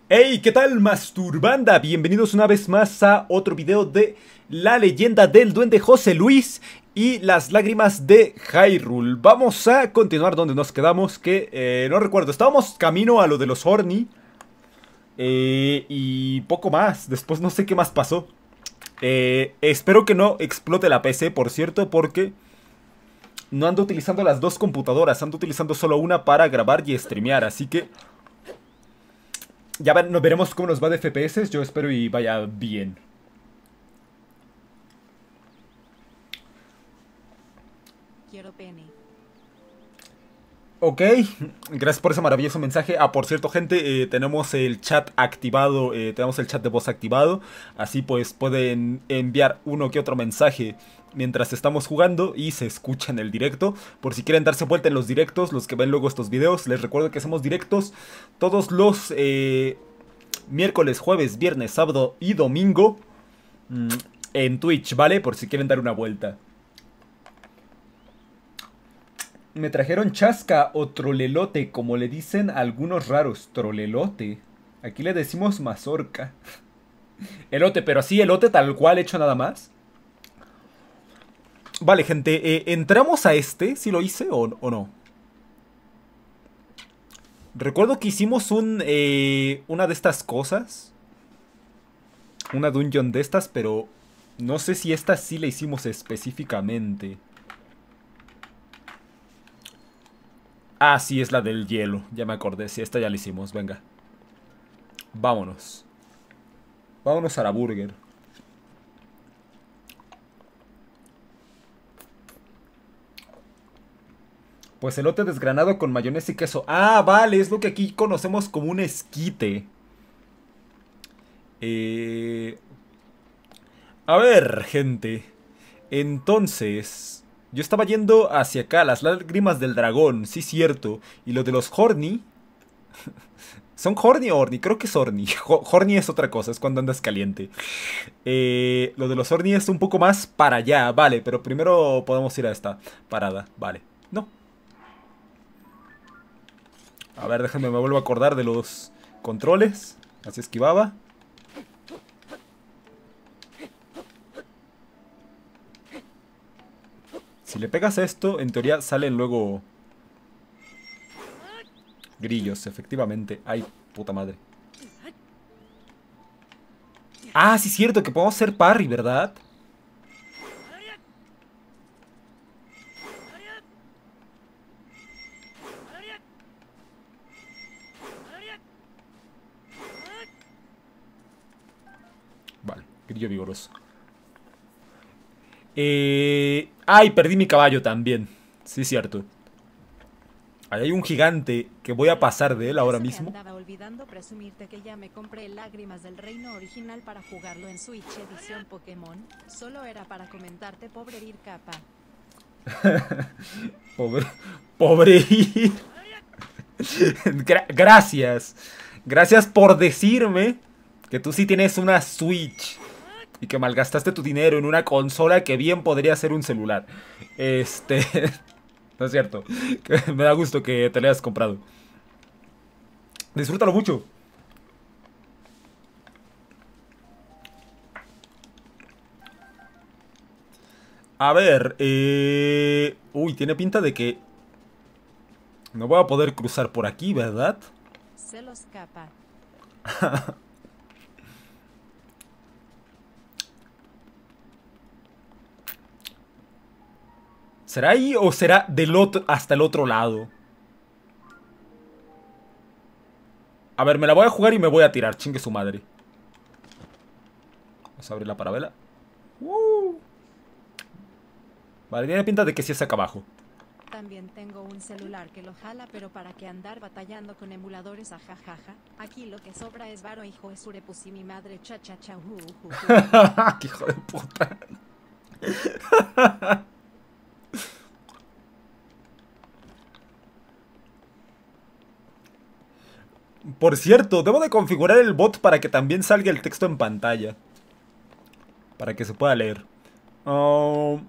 Hey, ¿qué tal, Masturbanda? Bienvenidos una vez más a otro video de la leyenda del duende José Luis y las lágrimas de Hyrule. Vamos a continuar donde nos quedamos, que no recuerdo, estábamos camino a lo de los Horny y poco más, después no sé qué más pasó. Espero que no explote la PC, por cierto, porque no ando utilizando las dos computadoras, ando utilizando solo una para grabar y streamear, así que ya nos veremos cómo nos va de FPS. Yo espero y vaya bien. Quiero pene. Ok, gracias por ese maravilloso mensaje. Ah, por cierto, gente, tenemos el chat activado, tenemos el chat de voz activado. Así pues pueden enviar uno que otro mensaje mientras estamos jugando y se escucha en el directo. Por si quieren darse vuelta en los directos, los que ven luego estos videos, les recuerdo que hacemos directos todos los miércoles, jueves, viernes, sábado y domingo en Twitch, ¿vale? Por si quieren dar una vuelta. Me trajeron chasca o trolelote, como le dicen algunos raros. Trolelote. Aquí le decimos mazorca. Elote, pero así elote tal cual hecho nada más. Vale, gente, ¿entramos a este? ¿Si lo hice o no? Recuerdo que hicimos una de estas cosas. Una dungeon de estas, pero no sé si esta sí la hicimos específicamente. Ah, sí, es la del hielo. Ya me acordé. Sí, esta ya la hicimos. Venga. Vámonos. Vámonos a la burger. Pues elote desgranado con mayonesa y queso. Ah, vale, es lo que aquí conocemos como un esquite. Eh... A ver, gente. Entonces, yo estaba yendo hacia acá, las lágrimas del dragón, sí cierto. Y lo de los Horny. ¿Son Horny o Horny? Creo que es Horny. Horny es otra cosa, es cuando andas caliente. Lo de los Horny es un poco más para allá, vale. Pero primero podemos ir a esta parada, vale. No. A ver, déjame, me vuelvo a acordar de los controles. Así esquivaba. Si le pegas a esto, en teoría salen luego grillos, efectivamente. Ay, puta madre. Ah, sí es cierto que podemos hacer parry, ¿verdad? Vale, grillo vigoroso. Ay, perdí mi caballo también. Sí es cierto. Ahí hay un gigante que voy a pasar de él ahora Se me mismo. andaba olvidando presumirte que ya me compré Lágrimas del Reino original para jugarlo en Switch edición Pokémon. Solo era para comentarte, pobre Ir Capa. Pobre. Pobre. Gracias. Gracias por decirme que tú sí tienes una Switch. Y que malgastaste tu dinero en una consola que bien podría ser un celular. No es cierto. Me da gusto que te lo hayas comprado. Disfrútalo mucho. A ver, uy, tiene pinta de que no voy a poder cruzar por aquí, ¿verdad? Se los capa. ¿Será ahí o será del otro hasta el otro lado? A ver, me la voy a jugar y me voy a tirar, chingue su madre. Vamos a abrir la parabela. Vale, tiene pinta de que sí es acá abajo. También tengo un celular que lo jala, pero para qué andar batallando con emuladores, ajajaja. Aquí lo que sobra es varo, hijo de surepusi mi madre, cha cha cha ¡Qué hijo de puta! Por cierto, debo de configurar el bot para que también salga el texto en pantalla. Para que se pueda leer. Oh,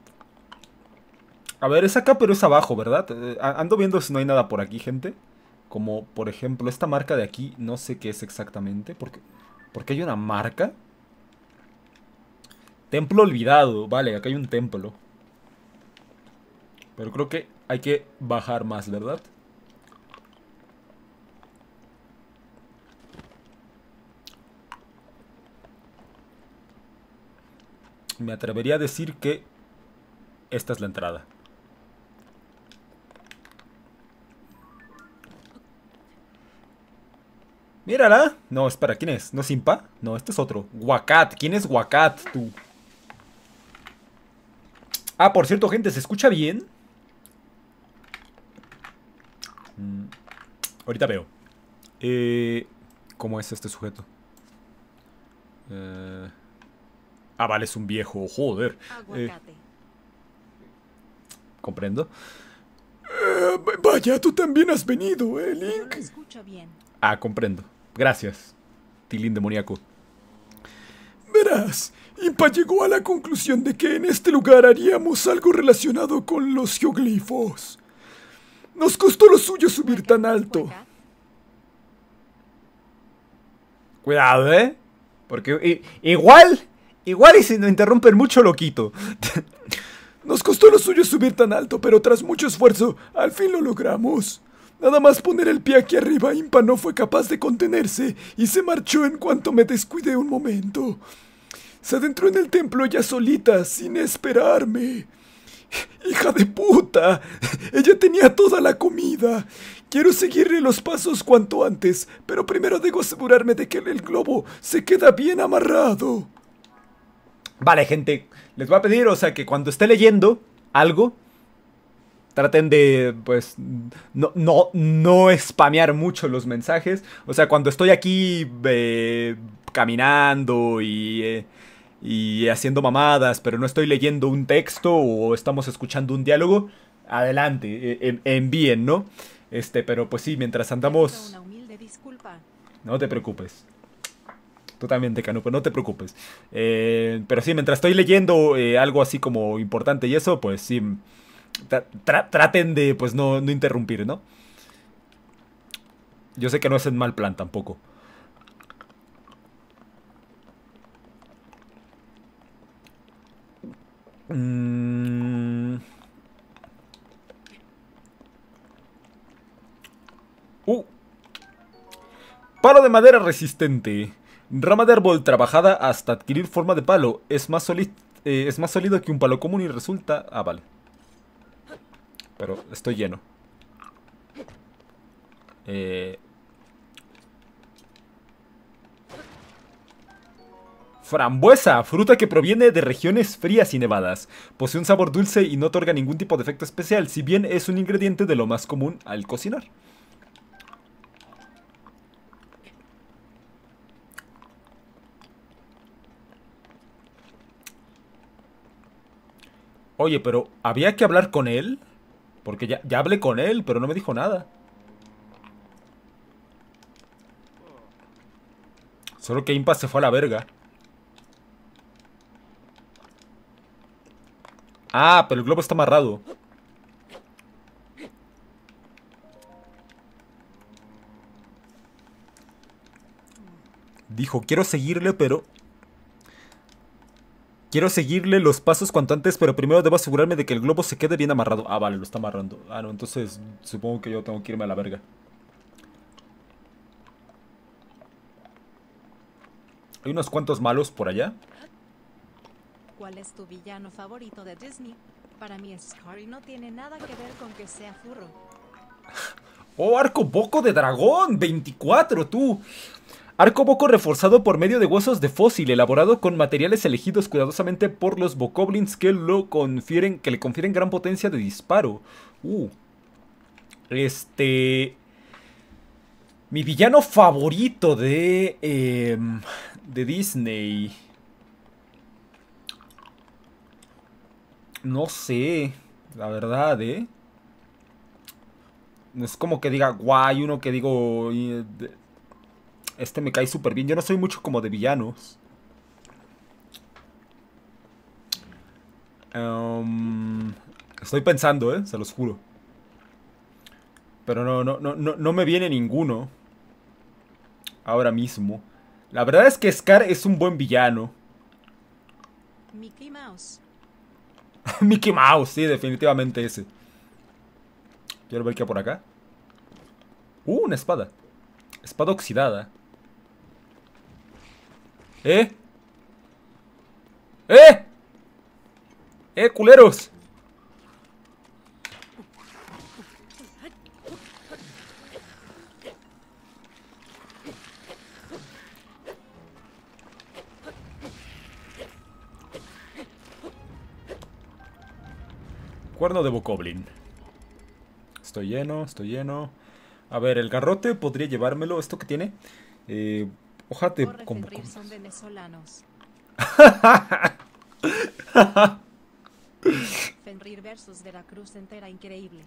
a ver, es acá pero es abajo, ¿verdad? Ando viendo si no hay nada por aquí, gente. Como por ejemplo esta marca de aquí, no sé qué es exactamente. ¿Por qué hay una marca? Templo olvidado, vale, acá hay un templo. Pero creo que hay que bajar más, ¿verdad? Me atrevería a decir que esta es la entrada. Mírala. No, espera, ¿quién es? ¿No es Impa? No, este es otro. Wakat. ¿Quién es Wakat, tú? Ah, por cierto, gente, ¿se escucha bien? Ahorita veo. ¿Cómo es este sujeto? Vale, es un viejo. Joder. Aguacate. Comprendo. Vaya, tú también has venido, No lo Link. escucho bien. Comprendo. Gracias, Tilín demoníaco. Verás, Impa llegó a la conclusión de que en este lugar haríamos algo relacionado con los geoglifos. Nos costó lo suyo subir tan alto. Huacat. Cuidado, ¿eh? Porque igual y si nos interrumpen mucho lo quito. Nos costó lo suyo subir tan alto, pero tras mucho esfuerzo, al fin lo logramos. Nada más poner el pie aquí arriba, Impa no fue capaz de contenerse y se marchó en cuanto me descuidé un momento. Se adentró en el templo ella solita, sin esperarme. ¡Hija de puta! Ella tenía toda la comida. Quiero seguirle los pasos cuanto antes, pero primero debo asegurarme de que el globo se queda bien amarrado. Vale, gente, les voy a pedir, o sea, que cuando esté leyendo algo, traten de, pues, no spamear mucho los mensajes. O sea, cuando estoy aquí caminando y haciendo mamadas, pero no estoy leyendo un texto o estamos escuchando un diálogo, adelante, envíen, ¿no? Pero pues sí, mientras andamos... Una humilde disculpa. No te preocupes. Tú también, Decanupo, no te preocupes. Pero sí, mientras estoy leyendo algo así como importante y eso, pues sí, traten de, pues, no interrumpir, ¿no? Yo sé que no es en mal plan tampoco. Mm. Palo de madera resistente. Rama de árbol trabajada hasta adquirir forma de palo. Es más sólido que un palo común y resulta... vale. Pero estoy lleno. Frambuesa, fruta que proviene de regiones frías y nevadas. Posee un sabor dulce y no otorga ningún tipo de efecto especial, si bien es un ingrediente de lo más común al cocinar. Oye, pero ¿había que hablar con él? Porque ya hablé con él, pero no me dijo nada. Solo que Impa se fue a la verga. Pero el globo está amarrado. Dijo, quiero seguirle, pero... Quiero seguirle los pasos cuanto antes, pero primero debo asegurarme de que el globo se quede bien amarrado. Vale, lo está amarrando. No, entonces supongo que yo tengo que irme a la verga. Hay unos cuantos malos por allá. ¿Cuál es tu villano favorito de Disney? Para mí Scar y no tiene nada que ver con que sea furro. ¡Oh, arco boco de dragón! ¡24, tú! Arco boco reforzado por medio de huesos de fósil, elaborado con materiales elegidos cuidadosamente por los bokoblins que le confieren gran potencia de disparo. Mi villano favorito de Disney. No sé, la verdad, No es como que diga, guay, uno que digo, este me cae súper bien. Yo no soy mucho como de villanos. Estoy pensando, se los juro. Pero no me viene ninguno. Ahora mismo. La verdad es que Scar es un buen villano. Mickey Mouse. Mickey Mouse, sí, definitivamente ese. Quiero ver qué hay por acá. Una espada. Espada oxidada. ¿Eh? ¡Eh! Culeros! Cuerno de Bokoblin. Estoy lleno, estoy lleno. A ver, el garrote podría llevármelo. ¿Esto qué tiene? Hoja de... Corre, Fenrir, son venezolanos. Fenrir versus Veracruz entera increíble.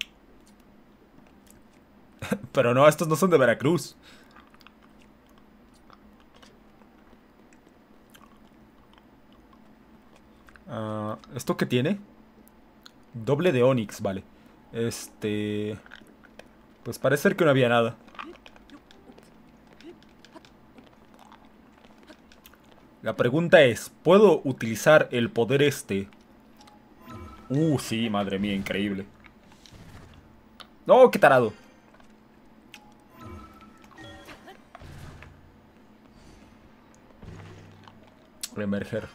Pero no, estos no son de Veracruz. ¿Esto qué tiene? Doble de Onix, vale. Pues parece ser que no había nada. La pregunta es, ¿puedo utilizar el poder este? Sí, madre mía, increíble. No, qué tarado. Reemerger.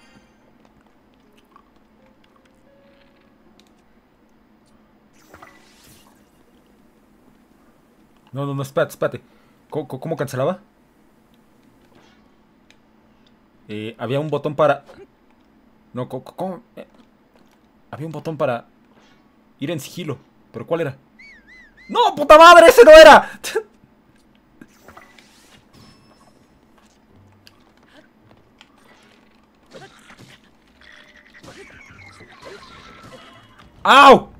No, espérate, espérate. ¿Cómo cancelaba? Había un botón para... No, ¿cómo? Había un botón para ir en sigilo. ¿Pero cuál era? ¡No, puta madre! ¡Ese no era! ¡Au!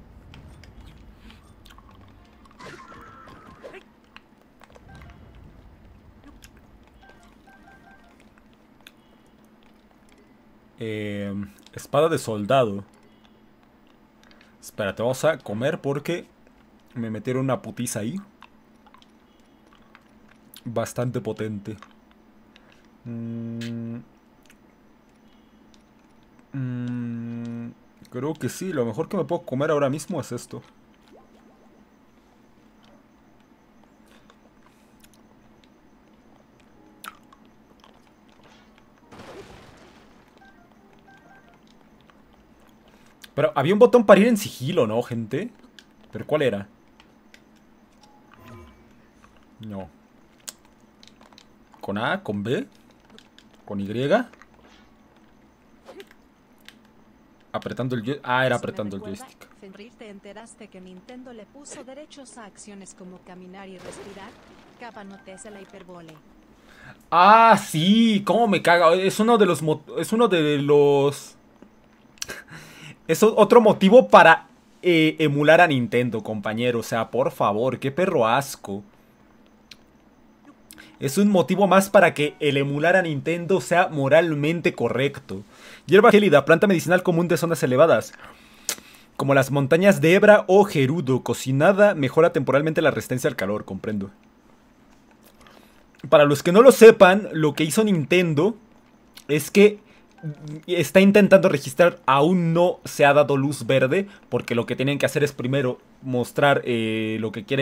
Espada de soldado. Espérate, vamos a comer porque me metieron una putiza ahí. Bastante potente. Creo que sí, lo mejor que me puedo comer ahora mismo es esto. Pero había un botón para ir en sigilo, ¿no, gente? ¿Pero cuál era? No. ¿Con A? ¿Con B? ¿Con Y? Apretando el joystick. Ah, era apretando el joystick. Fenrir, ¿te enteraste que Nintendo le puso derechos a acciones como caminar y respirar? Capa, no te hace la hiperbole. Ah, sí, cómo me caga. Es uno de los... Es uno de los... Es otro motivo para emular a Nintendo, compañero. O sea, por favor, qué perro asco. Es un motivo más para que el emular a Nintendo sea moralmente correcto. Hierba gélida, planta medicinal común de zonas elevadas, como las montañas de Ebra o Gerudo. Cocinada, mejora temporalmente la resistencia al calor, comprendo. Para los que no lo sepan, lo que hizo Nintendo es que está intentando registrar, aún no se ha dado luz verde, porque lo que tienen que hacer es primero mostrar lo que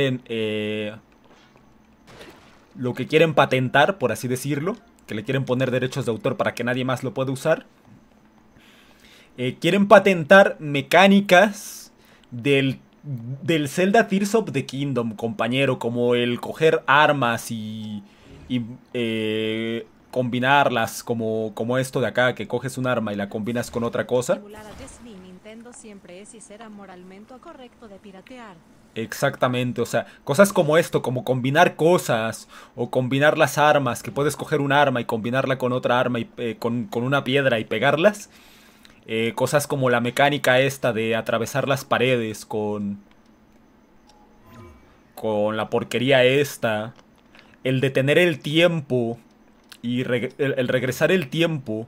quieren patentar, por así decirlo, que le quieren poner derechos de autor para que nadie más lo pueda usar. Quieren patentar mecánicas del Zelda Tears of the Kingdom, compañero, como el coger armas y combinarlas, como esto de acá, que coges un arma y la combinas con otra cosa. Emular a Disney, Nintendo siempre es y será moralmente correcto de piratear. Exactamente, o sea, cosas como esto, como combinar cosas o combinar las armas, que puedes coger un arma y combinarla con otra arma y con una piedra y pegarlas. Cosas como la mecánica esta de atravesar las paredes con la porquería esta. El detener el tiempo y el regresar el tiempo.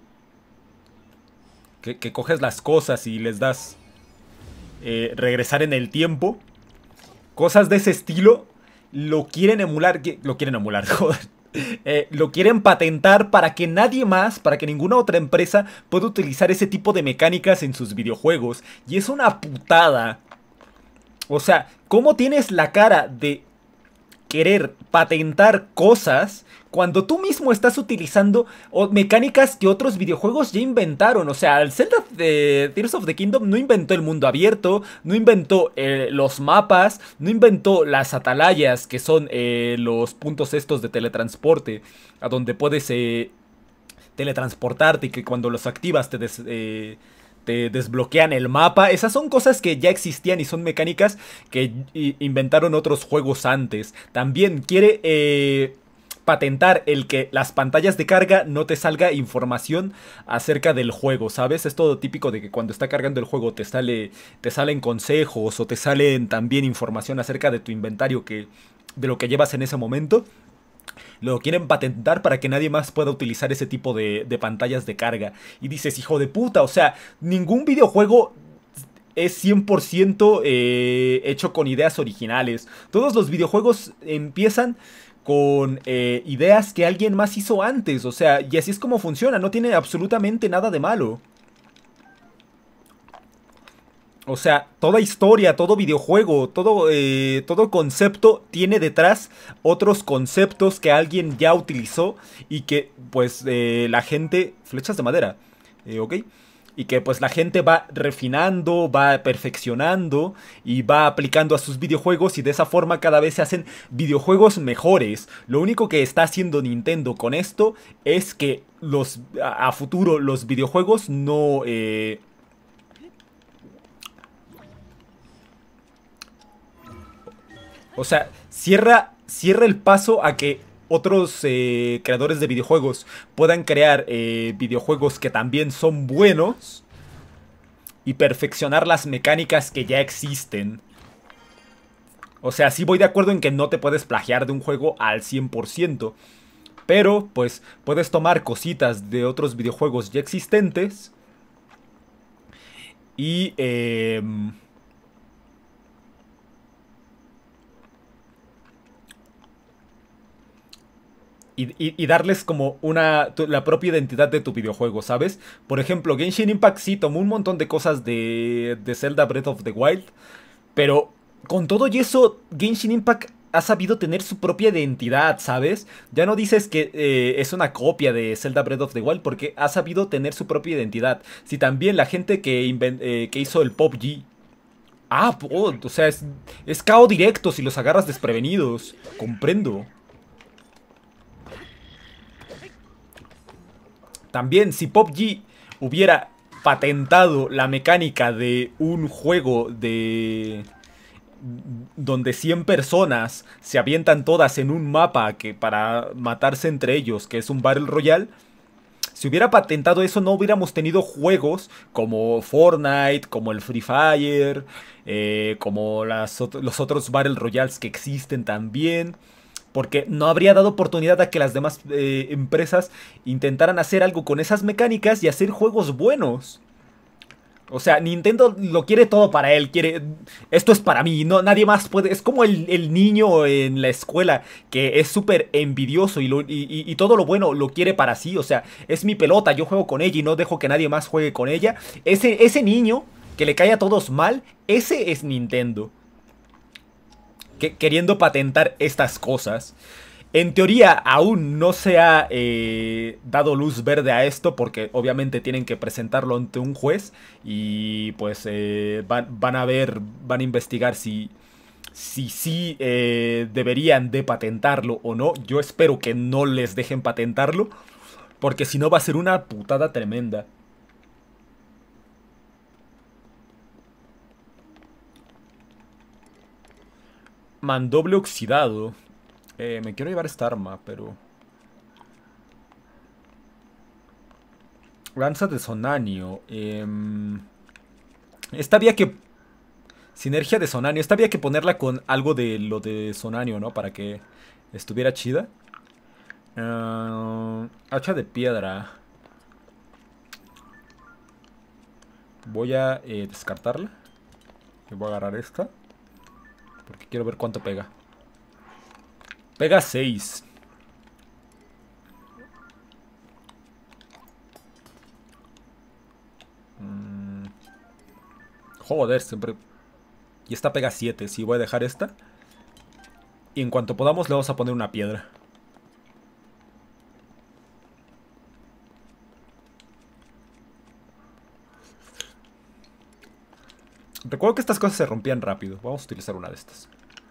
Que coges las cosas y les das regresar en el tiempo. Cosas de ese estilo lo quieren emular, lo quieren emular, joder. Lo quieren patentar para que nadie más, para que ninguna otra empresa pueda utilizar ese tipo de mecánicas en sus videojuegos. Y es una putada. O sea, ¿cómo tienes la cara de querer patentar cosas cuando tú mismo estás utilizando mecánicas que otros videojuegos ya inventaron? O sea, el Zelda de Tears of the Kingdom no inventó el mundo abierto, no inventó los mapas, no inventó las atalayas, que son los puntos estos de teletransporte, a donde puedes teletransportarte y que cuando los activas te desbloquean el mapa. Esas son cosas que ya existían y son mecánicas que inventaron otros juegos antes. También quiere patentar el que las pantallas de carga no te salga información acerca del juego, ¿sabes? Es todo típico de que cuando está cargando el juego te salen consejos o te salen también información acerca de tu inventario, de lo que llevas en ese momento. Lo quieren patentar para que nadie más pueda utilizar ese tipo de pantallas de carga. Y dices, hijo de puta, o sea, ningún videojuego es 100% hecho con ideas originales. Todos los videojuegos empiezan con ideas que alguien más hizo antes. O sea, y así es como funciona, no tiene absolutamente nada de malo. O sea, toda historia, todo videojuego, todo concepto tiene detrás otros conceptos que alguien ya utilizó y que pues la gente... Flechas de madera, ¿ok? Y que pues la gente va refinando, va perfeccionando y va aplicando a sus videojuegos y de esa forma cada vez se hacen videojuegos mejores. Lo único que está haciendo Nintendo con esto es que a futuro los videojuegos no... O sea, cierra el paso a que otros creadores de videojuegos puedan crear videojuegos que también son buenos y perfeccionar las mecánicas que ya existen. O sea, sí voy de acuerdo en que no te puedes plagiar de un juego al 100%, pero pues puedes tomar cositas de otros videojuegos ya existentes y... y darles como la propia identidad de tu videojuego, ¿sabes? Por ejemplo, Genshin Impact sí tomó un montón de cosas de Zelda Breath of the Wild, pero con todo y eso, Genshin Impact ha sabido tener su propia identidad, ¿sabes? Ya no dices que es una copia de Zelda Breath of the Wild porque ha sabido tener su propia identidad. Si también la gente que hizo el PUBG... Ah, o sea, es KO directo si los agarras desprevenidos. Comprendo. También, si PUBG hubiera patentado la mecánica de un juego de... donde 100 personas se avientan todas en un mapa que para matarse entre ellos, que es un Battle Royale, si hubiera patentado eso no hubiéramos tenido juegos como Fortnite, como el Free Fire, como los otros Battle Royales que existen también. Porque no habría dado oportunidad a que las demás empresas intentaran hacer algo con esas mecánicas y hacer juegos buenos. O sea, Nintendo lo quiere todo para él, quiere... Esto es para mí, no, nadie más puede... Es como el niño en la escuela que es súper envidioso y todo lo bueno lo quiere para sí. O sea, es mi pelota, yo juego con ella y no dejo que nadie más juegue con ella. Ese niño que le cae a todos mal, ese es Nintendo. Queriendo patentar estas cosas. En teoría aún no se ha dado luz verde a esto porque obviamente tienen que presentarlo ante un juez y pues van a investigar si sí deberían de patentarlo o no. Yo espero que no les dejen patentarlo porque si no va a ser una putada tremenda. Mandoble oxidado. Me quiero llevar esta arma, pero... Lanza de Sonanio. Esta había que... Sinergia de Sonanio. Esta había que ponerla con algo de lo de Sonanio, ¿no? Para que estuviera chida. Hacha de piedra. Voy a descartarla. Y voy a agarrar esta. Porque quiero ver cuánto pega. Pega 6. Joder, siempre... Y esta pega 7. Sí, voy a dejar esta. Y en cuanto podamos le vamos a poner una piedra. Recuerdo que estas cosas se rompían rápido. Vamos a utilizar una de estas.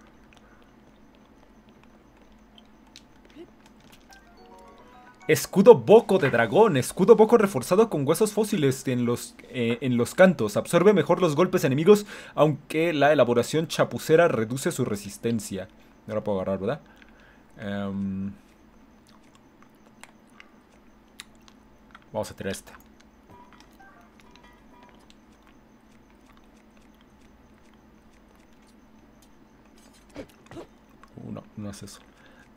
Escudo boco de dragón. Escudo boco reforzado con huesos fósiles en los cantos. Absorbe mejor los golpes enemigos, aunque la elaboración chapucera reduce su resistencia. No la puedo agarrar, ¿verdad? Vamos a tirar este. No, no es eso.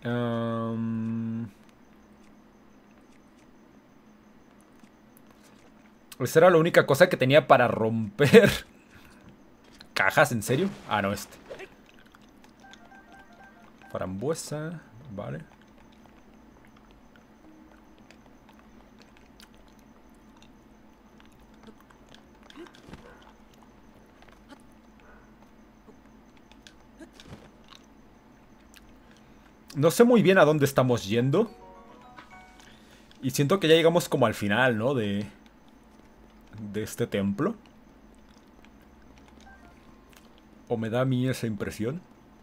Esa era la única cosa que tenía para romper. ¿Cajas? ¿En serio? Ah, no, este. Frambuesa. Vale. No sé muy bien a dónde estamos yendo. Y siento que ya llegamos como al final, ¿no? De este templo. O me da a mí esa impresión.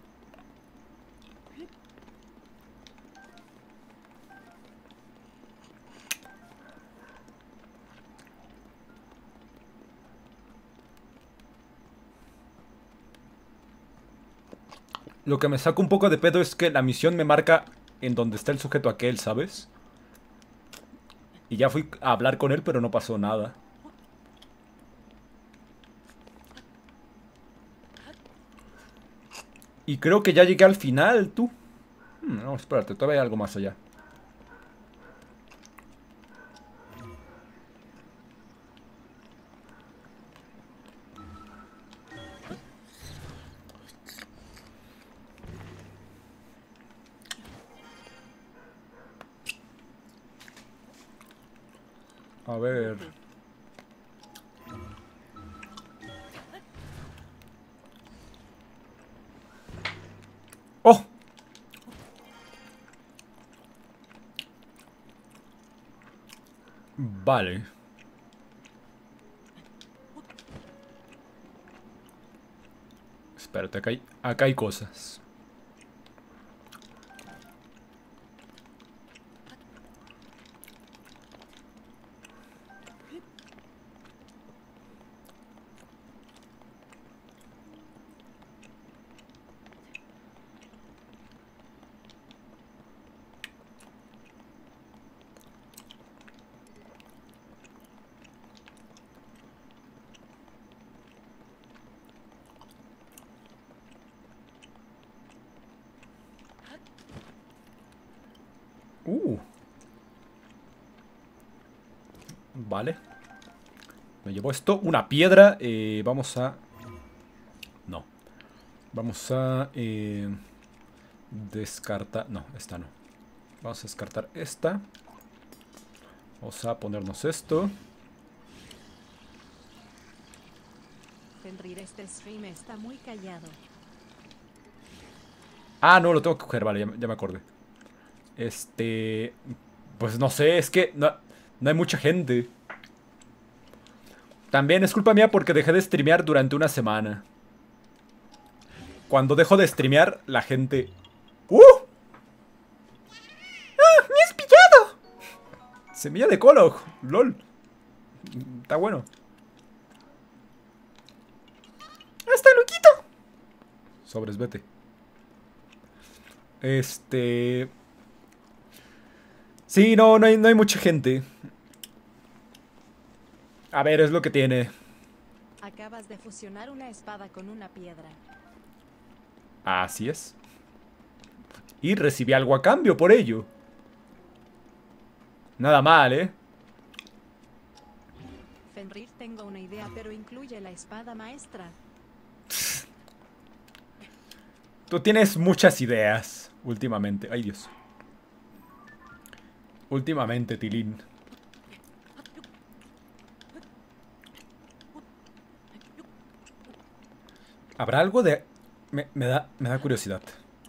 Lo que me saca un poco de pedo es que la misión me marca en donde está el sujeto aquel, ¿sabes? Y ya fui a hablar con él, pero no pasó nada. Y creo que ya llegué al final, tú. No, espérate, todavía hay algo más allá. A ver. ¡Oh! Vale. Espérate, acá hay cosas. Vale. Me llevo esto. Una piedra. Vamos a... No. Vamos a... descartar... No, esta no. Vamos a descartar esta. Vamos a ponernos esto. Fenrir, este stream está muy callado. Ah, no, lo tengo que coger. Vale, ya me acordé. Pues no sé, es que no hay mucha gente. También es culpa mía porque dejé de streamear durante una semana. Cuando dejo de streamear, la gente... ¡Uh! ¡Ah! ¡Me has pillado! Semilla de Kolog. LOL. Está bueno. ¡Hasta loquito! Sobres, vete. Sí, no hay mucha gente. A ver, es lo que tiene. Acabas de fusionar una espada con una piedra. Así es. Y recibí algo a cambio por ello. Nada mal, ¿eh? Fenrir, tengo una idea, pero incluye la espada maestra. Tú tienes muchas ideas. Últimamente. Ay, Dios. Últimamente, Tilín. ¿Habrá algo de...? Me da curiosidad.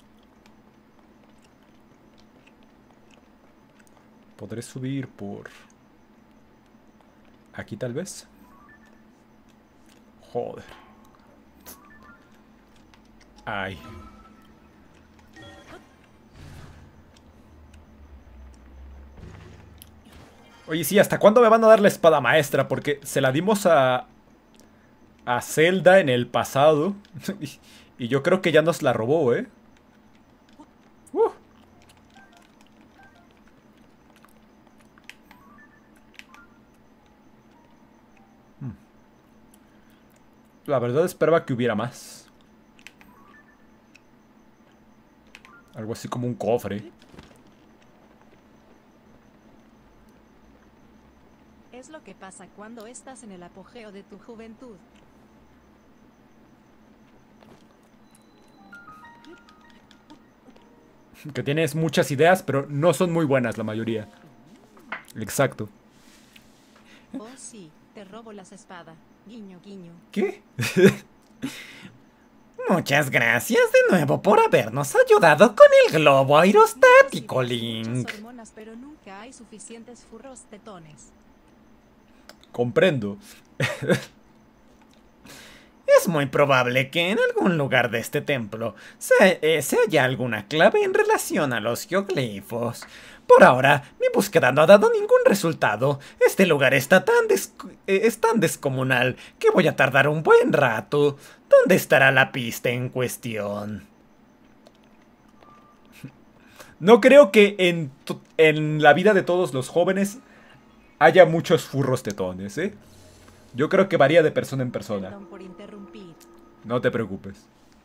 ¿Podré subir por...? Aquí tal vez. Joder. Ay. Oye, sí, ¿hasta cuándo me van a dar la espada maestra? Porque se la dimos a Zelda en el pasado. Y yo creo que ya nos la robó, ¿eh? Uh. La verdad esperaba que hubiera más. Algo así como un cofre. Es lo que pasa cuando estás en el apogeo de tu juventud. Que tienes muchas ideas, pero no son muy buenas la mayoría. Exacto. Oh sí, te robo las espadas. Guiño, guiño. ¿Qué? Muchas gracias de nuevo por habernos ayudado con el globo aerostático, Sí, Link. muchas hormonas, pero nunca hay suficientes furros tetones. Comprendo. Es muy probable que en algún lugar de este templo se haya alguna clave en relación a los geoglifos. Por ahora, mi búsqueda no ha dado ningún resultado. Este lugar está es tan descomunal que voy a tardar un buen rato. ¿Dónde estará la pista en cuestión? No creo que en la vida de todos los jóvenes haya muchos furros tetones, ¿eh? Yo creo que varía de persona en persona. Perdón por interrumpir. No te preocupes.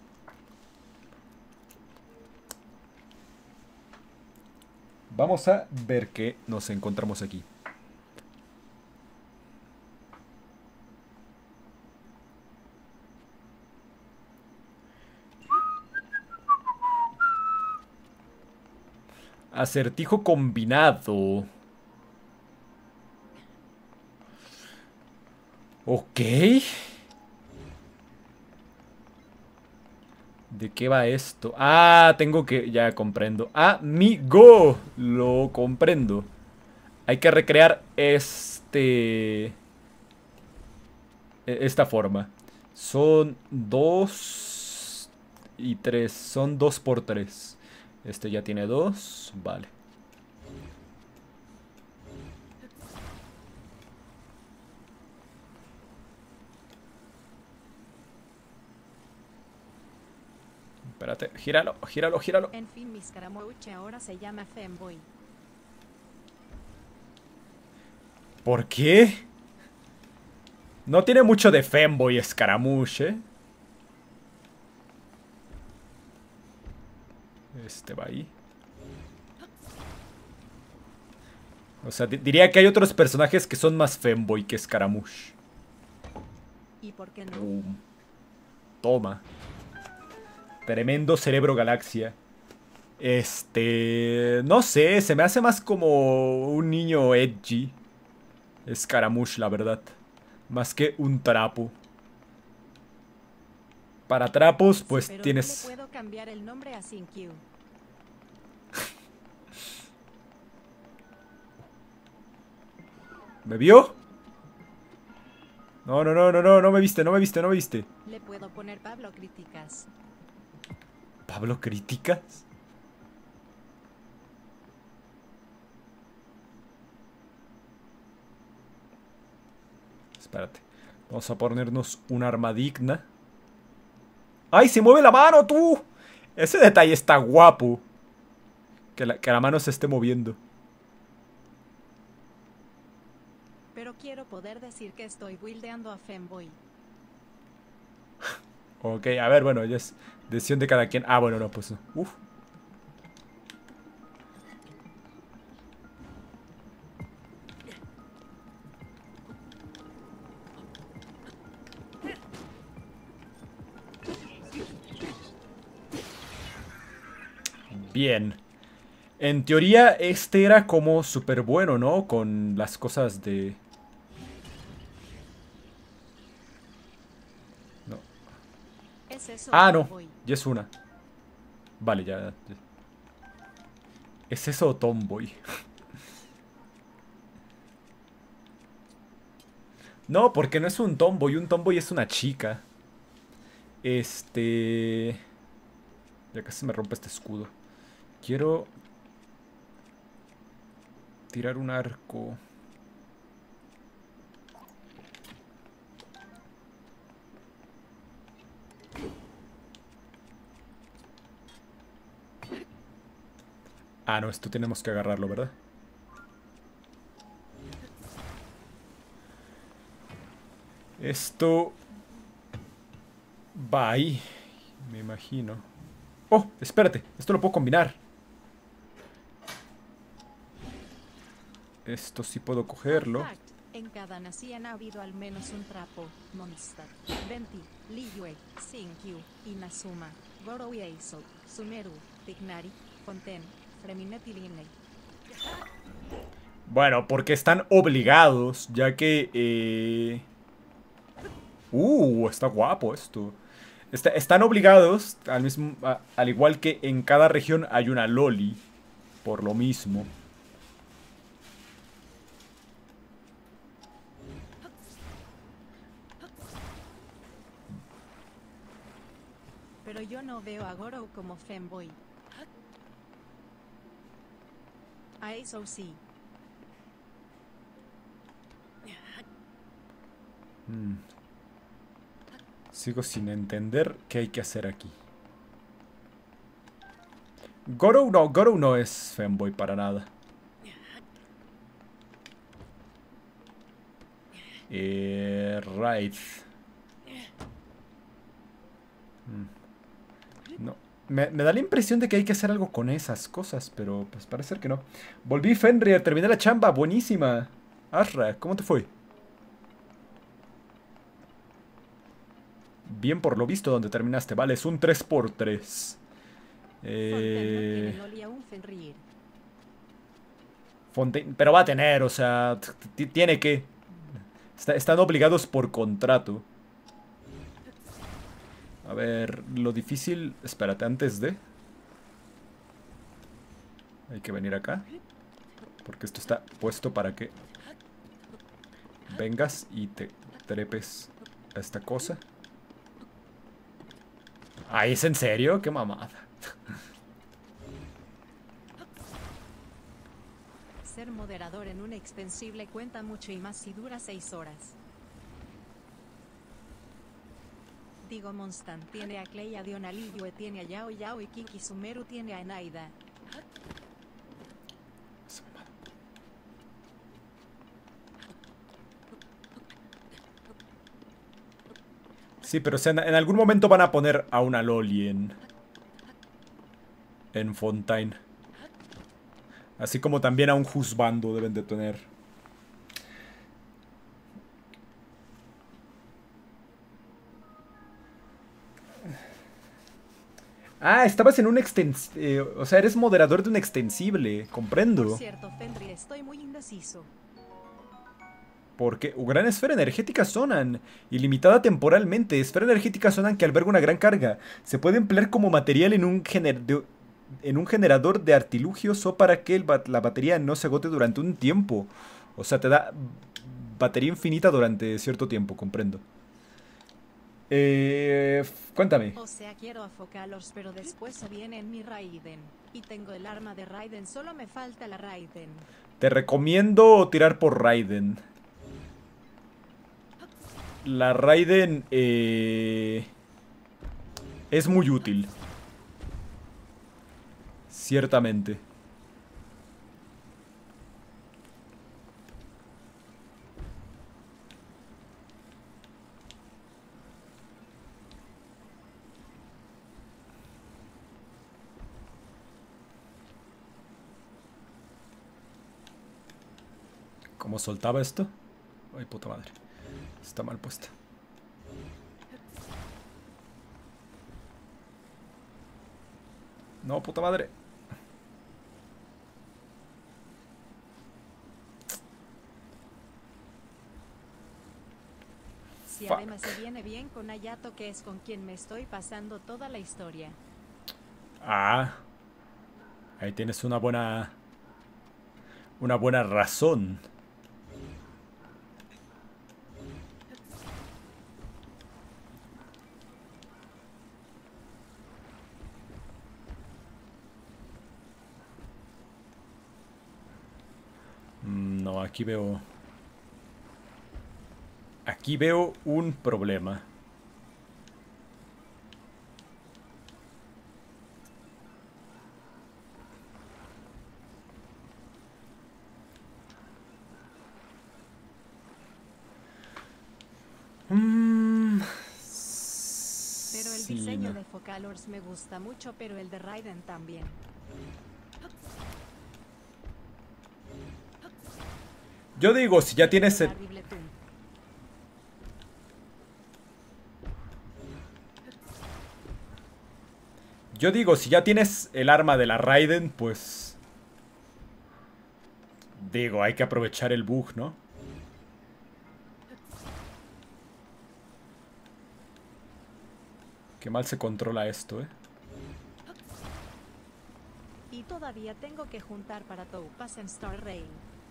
Vamos a ver qué nos encontramos aquí. Acertijo combinado. Ok. ¿De qué va esto? Ah, tengo que... Ya comprendo. Amigo. Lo comprendo. Hay que recrear esta forma. Son 2 y 3. Son 2 por 3. Este ya tiene 2. Vale. Espérate, gíralo, gíralo, gíralo. En fin, mi Scaramouche ahora se llama Femboy. ¿Por qué? No tiene mucho de Femboy Scaramouche, ¿eh? Este va ahí. O sea, diría que hay otros personajes que son más Femboy que Scaramouche. ¿Y por qué no? Toma. Tremendo cerebro galaxia. No sé, se me hace más como un niño edgy. Scaramouche, la verdad. Más que un trapo. Para trapos, pues Pero tienes... no le puedo cambiar el nombre a Sinkyu. ¿Me vio? No, no, no, no, no, no me viste, no me viste, no me viste. Le puedo poner Pablo Críticas. ¿Pablo Críticas? Espérate. Vamos a ponernos un arma digna. ¡Ay, se mueve la mano, tú! Ese detalle está guapo. Que la mano se esté moviendo. Pero quiero poder decir que estoy buildeando a Femboy. Ok, a ver, bueno, ya es decisión de cada quien. Ah, bueno, no, pues no. Uf. Bien. En teoría, este era como súper bueno, ¿no? Con las cosas de... No. ¿Es eso, Ah, no. Tomboy? Ya es una. Vale, ya. ¿Es eso Tomboy? No, porque no es un tomboy. Un tomboy es una chica. Ya casi se me rompe este escudo. Quiero tirar un arco. Ah, no, esto tenemos que agarrarlo, ¿verdad? Esto va ahí, me imagino. Oh, espérate, esto lo puedo combinar. Esto sí puedo cogerlo. Fun fact, en cada nación ha habido al menos un trapo, Mondstadt, Venti, Liyue, Xingqiu, Inazuma, Gorou y Eisou, Sumeru, Tignari, Fontaine, Freminet y Linley. Bueno, porque están obligados, ya que... está guapo esto. Están obligados, al igual que en cada región hay una loli, por lo mismo. Pero yo no veo a Gorou como femboy. A Eisou sí. Sigo sin entender qué hay que hacer aquí. Gorou no es femboy para nada. Right. No. Me da la impresión de que hay que hacer algo con esas cosas, pero pues parece que no. Volví, Fenrir, terminé la chamba, buenísima. Asra, ¿cómo te fue? Bien por lo visto donde terminaste, vale, es un 3x3. Fontaine no tiene loli a un Fenrir. Fontaine, pero va a tener, o sea, tiene que. Están obligados por contrato. A ver, lo difícil... Espérate, antes de... Hay que venir acá. Porque esto está puesto para que... vengas y te trepes a esta cosa. Ay, ¿es en serio? ¡Qué mamada! Ser moderador en un extensible cuenta mucho y más si dura 6 horas. Digo Monstan tiene a Clay, a Diona, Liyue tiene a Yao Yao y Kiki Sumeru tiene a Enaida. Sí, pero o sea, en algún momento van a poner a una loli en Fontaine. Así como también a un juzbando deben de tener. Ah, estabas en un o sea, eres moderador de un extensible. Comprendo. Por cierto, Fenrir, estoy muy indeciso. Porque gran esfera energética sonan. Ilimitada temporalmente. Esfera energética sonan que alberga una gran carga. Se puede emplear como material en un generador de artilugios o para que la batería no se agote durante un tiempo. O sea, te da batería infinita durante cierto tiempo, comprendo. Cuéntame. O sea, quiero a Focalors, pero después se viene en mi Raiden. Y tengo el arma de Raiden, solo me falta la Raiden. Te recomiendo tirar por Raiden. La Raiden es muy útil. Ciertamente. ¿Cómo soltaba esto? Ay, puta madre. Está mal puesta. No, puta madre. Si Fuck. además se viene bien con Hayato, que es con quien me estoy pasando toda la historia. Ah. Ahí tienes una buena... Una buena razón. No, aquí veo... Aquí veo un problema. Pero el Sí, diseño no. de Focalors me gusta mucho, pero el de Raiden también. Yo digo, si ya tienes el... Horrible tú. Yo digo, si ya tienes el arma de la Raiden, pues... Digo, hay que aprovechar el bug, ¿no? Qué mal se controla esto, ¿eh? Y todavía tengo que juntar para Topaz en Star Rail.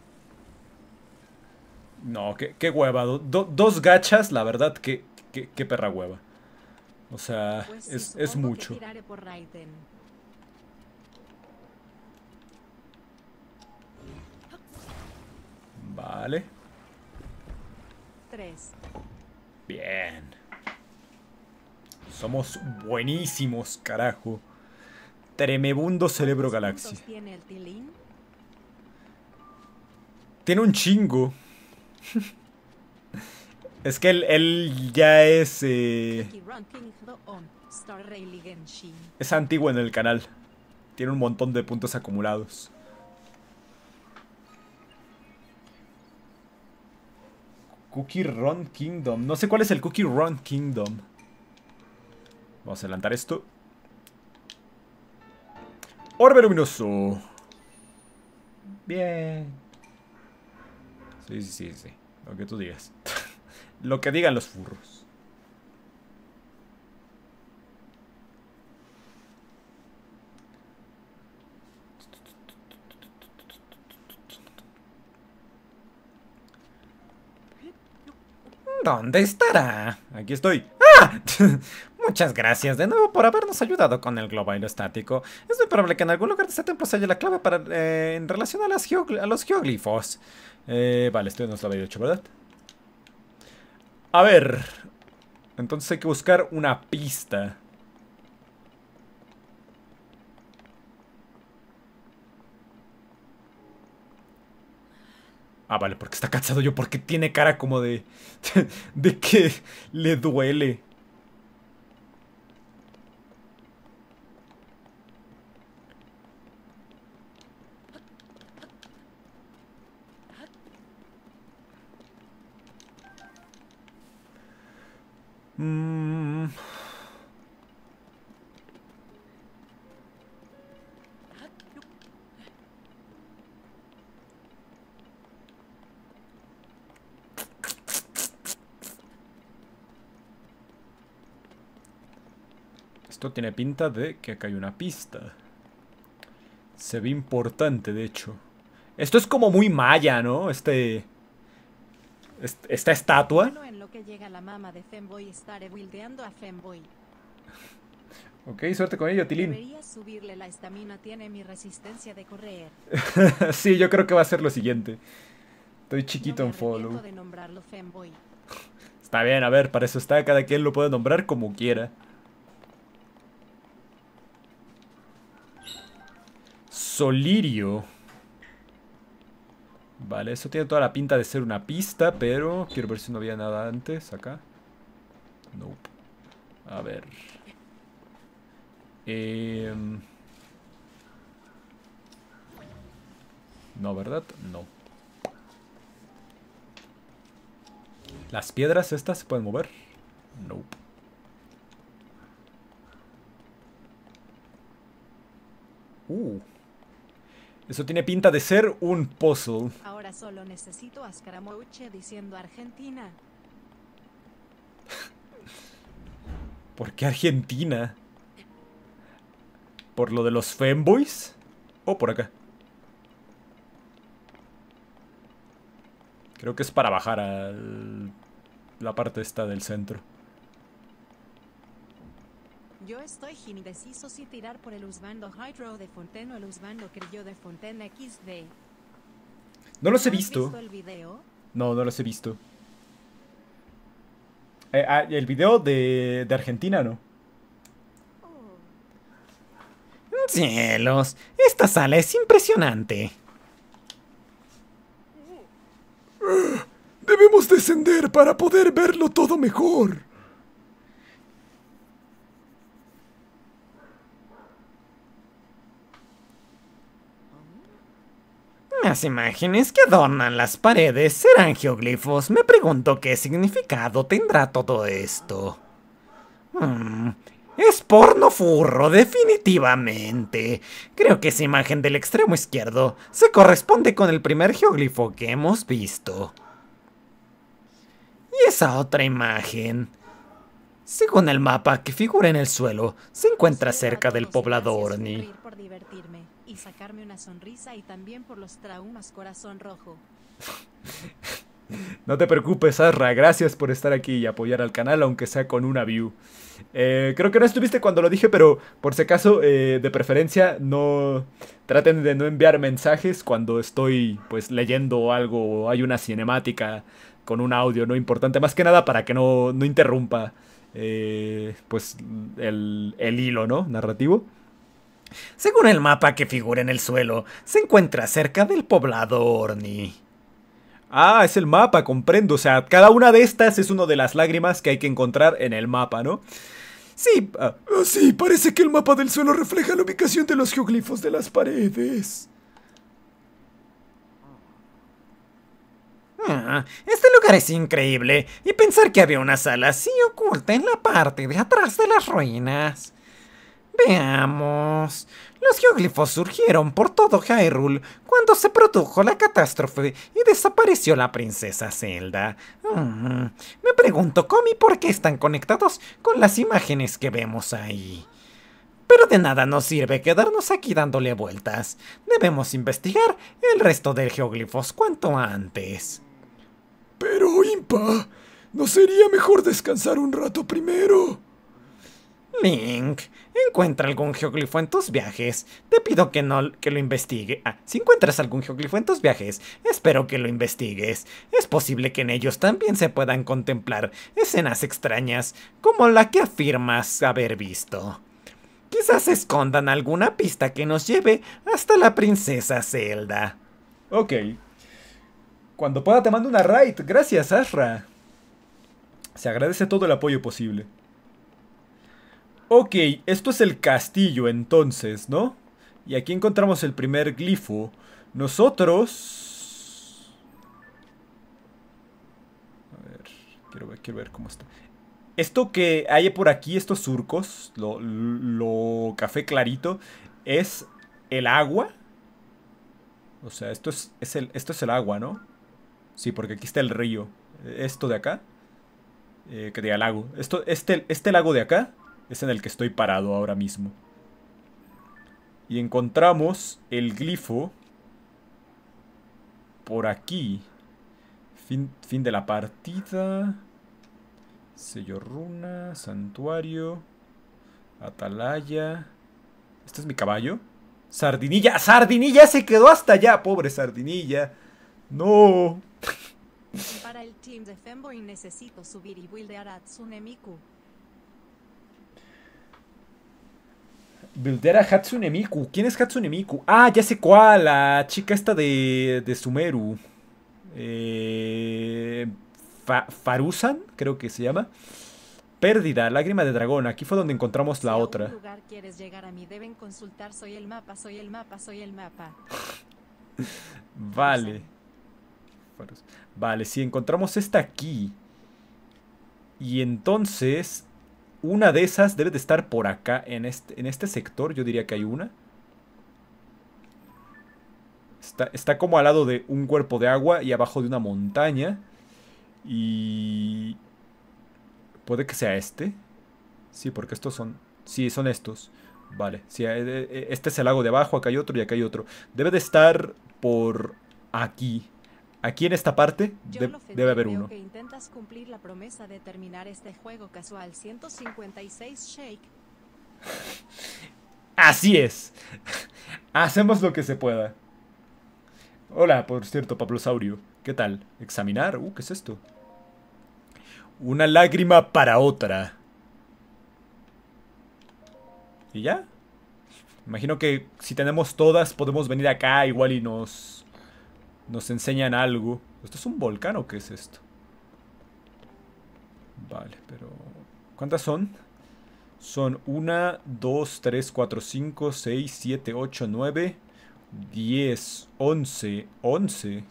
No, qué hueva. Dos gachas, la verdad, qué perra hueva. O sea, Pues sí, es supongo mucho. que tiraré por Raiden. Vale. 3. Bien. Somos buenísimos, carajo. Tremebundo cerebro galaxia. ¿Cuántos tiene el Tilín? Tiene un chingo. Es que él ya es... Lucky Ranking on Star Rail y Genshin. Es antiguo en el canal. Tiene un montón de puntos acumulados. Cookie Run Kingdom. No sé cuál es el Cookie Run Kingdom. Vamos a adelantar esto. Orbe luminoso. Bien. Sí. Lo que tú digas. Lo que digan los furros. ¿Dónde estará? Aquí estoy. ¡Ah! Muchas gracias de nuevo por habernos ayudado con el globo aerostático. Es muy probable que en algún lugar de este templo se halle la clave para, en relación a, a los geoglifos. Vale, esto no estaba hecho, ¿verdad? A ver. Entonces hay que buscar una pista. Ah, vale, porque está cansado yo, porque tiene cara como de... de que le duele. Mm. Esto tiene pinta de que acá hay una pista. Se ve importante, de hecho. Esto es como muy maya, ¿no? Esta estatua. Bueno, en lo que llega la mama de Femboy, estaré buildeando a Femboy. Ok, suerte con ello, Tilín. Deberías subirle la estamina, tiene mi resistencia de correr. Sí, yo creo que va a ser lo siguiente. Estoy chiquito No me en follow. arrepiento de nombrarlo Femboy. Está bien, a ver, para eso está. Cada quien lo puede nombrar como quiera. Solirio. Vale, eso tiene toda la pinta de ser una pista, pero quiero ver si no había nada antes acá. Nope. A ver. No, ¿verdad? No. ¿Las piedras estas se pueden mover? Nope. Eso tiene pinta de ser un puzzle. Ahora solo necesito a Scaramouche diciendo Argentina. ¿Por qué Argentina? ¿Por lo de los femboys? ¿O por acá? Creo que es para bajar a la parte esta del centro. Yo estoy indeciso si tirar por el Husbando Hydro de Fontaine o el Husbando Criollo de Fontaine XD. No los he ¿Has visto. el video? No, no los he visto. El video de Argentina, ¿no? ¡Cielos! Esta sala es impresionante. Debemos descender para poder verlo todo mejor. Las imágenes que adornan las paredes serán geoglifos. Me pregunto qué significado tendrá todo esto. Es porno furro, definitivamente. Creo que esa imagen del extremo izquierdo se corresponde con el primer geoglifo que hemos visto. Y esa otra imagen, según el mapa que figura en el suelo, se encuentra cerca del poblado Orni. Por divertirme y sacarme una sonrisa y también por los traumas corazón rojo. No te preocupes, Azra, gracias por estar aquí y apoyar al canal, aunque sea con una view. Creo que no estuviste cuando lo dije, pero por si acaso, de preferencia, no traten de no enviar mensajes cuando estoy pues leyendo algo o hay una cinemática con un audio no importante, más que nada para que no interrumpa pues el hilo, ¿no? Narrativo. Según el mapa que figura en el suelo, se encuentra cerca del poblado Orni. Ah, es el mapa, comprendo. O sea, cada una de estas es una de las lágrimas que hay que encontrar en el mapa, ¿no? Sí, sí, parece que el mapa del suelo refleja la ubicación de los geoglifos de las paredes. Este lugar es increíble. Y pensar que había una sala así oculta en la parte de atrás de las ruinas. Veamos. Los geoglifos surgieron por todo Hyrule cuando se produjo la catástrofe y desapareció la princesa Zelda. Me pregunto cómo y por qué están conectados con las imágenes que vemos ahí. Pero de nada nos sirve quedarnos aquí dándole vueltas. Debemos investigar el resto de geoglifos cuanto antes. Pero, Impa, ¿no sería mejor descansar un rato primero? Link, encuentra algún geoglifo en tus viajes. Te pido que lo investigue. Si encuentras algún geoglifo en tus viajes, espero que lo investigues. Es posible que en ellos también se puedan contemplar escenas extrañas, como la que afirmas haber visto. Quizás escondan alguna pista que nos lleve hasta la princesa Zelda. Ok. Cuando pueda te mando una raid. Gracias, Azra. Se agradece todo el apoyo posible. Ok, esto es el castillo entonces, ¿no? Y aquí encontramos el primer glifo. Nosotros... A ver, quiero ver cómo está. Esto que hay por aquí, estos surcos, lo café clarito, es el agua. O sea, esto es el agua, ¿no? Sí, porque aquí está el río. Esto de acá. Que diga lago. Este lago de acá es en el que estoy parado ahora mismo. Y encontramos el glifo por aquí. Fin de la partida. Sello runa, santuario, atalaya. ¿Este es mi caballo? ¡Sardinilla! ¡Sardinilla se quedó hasta allá! ¡Pobre Sardinilla! ¡No! Para el team de Femboy necesito subir y buildear a Hatsune Miku. Builder a Hatsune Miku. ¿Quién es Hatsune Miku? Ah, ya sé cuál. La chica esta de Sumeru. Farusan, creo que se llama. Pérdida, lágrima de dragón. Aquí fue donde encontramos la otra. Si a un lugar quieres llegar a mí, deben consultar soy el mapa, soy el mapa, soy el mapa. Vale. Vale, si encontramos esta aquí. Y entonces una de esas debe de estar por acá, en este sector. Yo diría que hay una. Está como al lado de un cuerpo de agua y abajo de una montaña. Y... Puede que sea este. Sí, porque estos son... Sí, son estos. Vale, sí, este es el lago de abajo, acá hay otro y acá hay otro. Debe de estar por aquí. Aquí en esta parte debe haber veo uno. que intentas cumplir la promesa de terminar este juego casual. 156 Shake. Así es. Hacemos lo que se pueda. Hola, por cierto, Pablosaurio. ¿Qué tal? ¿Examinar? ¿Qué es esto? Una lágrima para otra. ¿Y ya? Imagino que si tenemos todas, podemos venir acá igual y nos enseñan algo. ¿Esto es un volcán o qué es esto? Vale, pero... ¿cuántas son? Son 1, 2, 3, 4, 5, 6, 7, 8, 9, 10, 11, 11.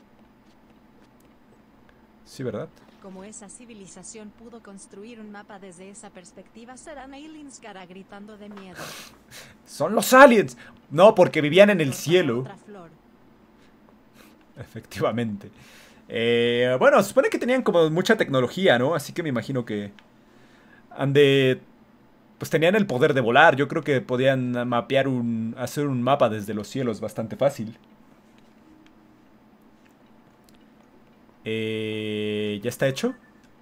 Sí, ¿verdad? Como esa civilización pudo construir un mapa desde esa perspectiva, serán aliens cara gritando de miedo. ¡Son los aliens! No, porque vivían en el cielo. Otra flor. Efectivamente. Bueno, se supone que tenían como mucha tecnología, ¿no? Así que me imagino que han de... pues tenían el poder de volar. Yo creo que podían mapear hacer un mapa desde los cielos bastante fácil. ¿Ya está hecho?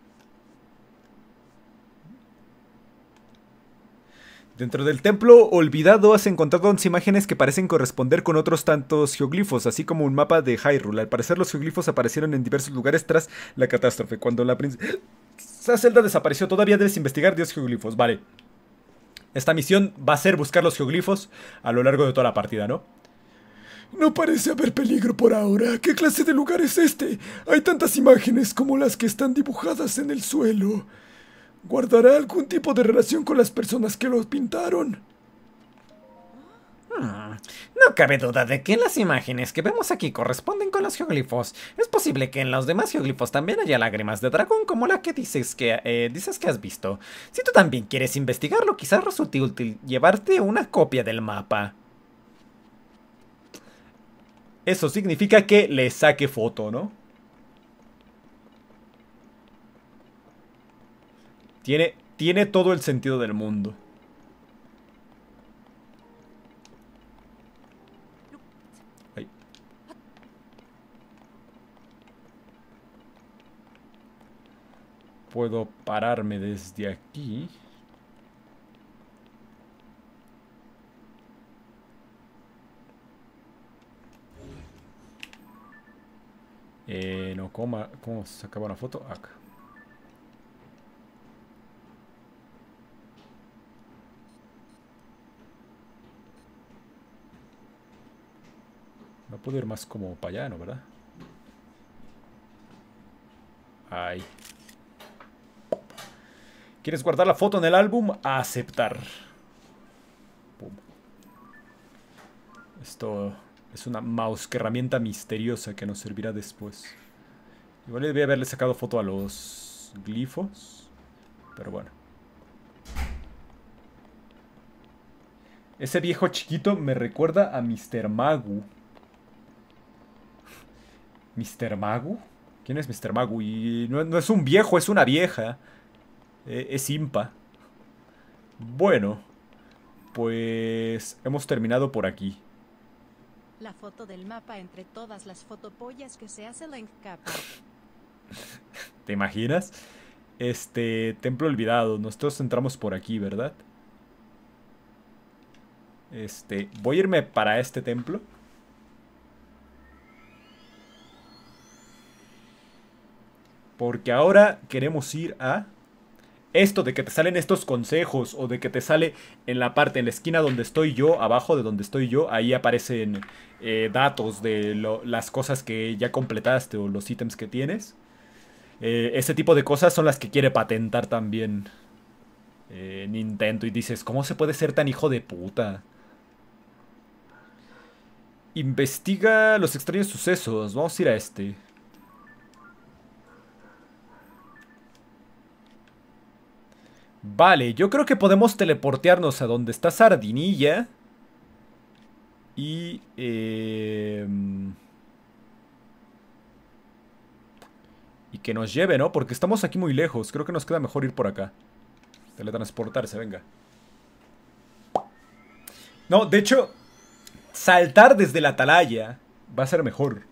Dentro del templo olvidado has encontrado 11 imágenes que parecen corresponder con otros tantos geoglifos, así como un mapa de Hyrule. Al parecer los geoglifos aparecieron en diversos lugares tras la catástrofe. Cuando la princesa Zelda desapareció, todavía debes investigar 10 geoglifos. Vale. Esta misión va a ser buscar los geoglifos a lo largo de toda la partida, ¿no? No parece haber peligro por ahora. ¿Qué clase de lugar es este? Hay tantas imágenes como las que están dibujadas en el suelo. ¿Guardará algún tipo de relación con las personas que los pintaron? No cabe duda de que las imágenes que vemos aquí corresponden con los geoglifos. Es posible que en los demás geoglifos también haya lágrimas de dragón como la que dices que has visto. Si tú también quieres investigarlo, quizás resulte útil llevarte una copia del mapa. Eso significa que le saque foto, ¿no? Tiene todo el sentido del mundo. Ay. Puedo pararme desde aquí. No, ¿cómo se sacaba una foto? Acá. No puedo ir más como para allá, ¿no? ¿Verdad? Ahí. ¿Quieres guardar la foto en el álbum? Aceptar. Pum. Esto es una mouse, que herramienta misteriosa que nos servirá después. Igual debía haberle sacado foto a los glifos. Pero bueno. Ese viejo chiquito me recuerda a Mr. Magu. ¿Mr. Magu? ¿Quién es Mr. Magu? Y no es un viejo, es una vieja. Es impa. Bueno, pues hemos terminado por aquí. La foto del mapa entre todas las fotopollas que se hace la encapa. ¿Te imaginas? Templo olvidado. Nosotros entramos por aquí, ¿verdad? Voy a irme para este templo. Porque ahora queremos ir a... esto de que te salen estos consejos, o de que te sale en la parte, en la esquina donde estoy yo, abajo de donde estoy yo, ahí aparecen datos de las cosas que ya completaste o los ítems que tienes. Ese tipo de cosas son las que quiere patentar también Nintendo. Y dices, ¿cómo se puede ser tan hijo de puta? Investiga los extraños sucesos. Vamos a ir a este. Vale, yo creo que podemos teleportearnos a donde está Sardinilla. Y... Y que nos lleve, ¿no? Porque estamos aquí muy lejos. Creo que nos queda mejor ir por acá. Teletransportarse, venga. No, de hecho, saltar desde la atalaya va a ser mejor.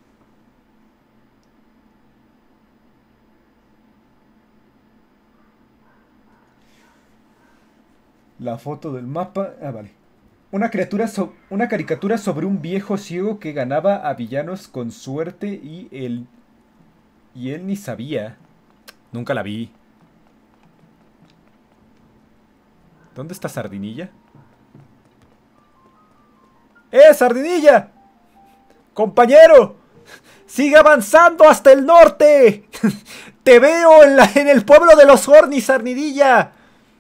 La foto del mapa... Ah, vale. Una caricatura sobre un viejo ciego que ganaba a villanos con suerte y él ni sabía. Nunca la vi. ¿Dónde está Sardinilla? Sardinilla! ¡Compañero! ¡Sigue avanzando hasta el norte! ¡Te veo en el pueblo de los Hornis, Sardinilla!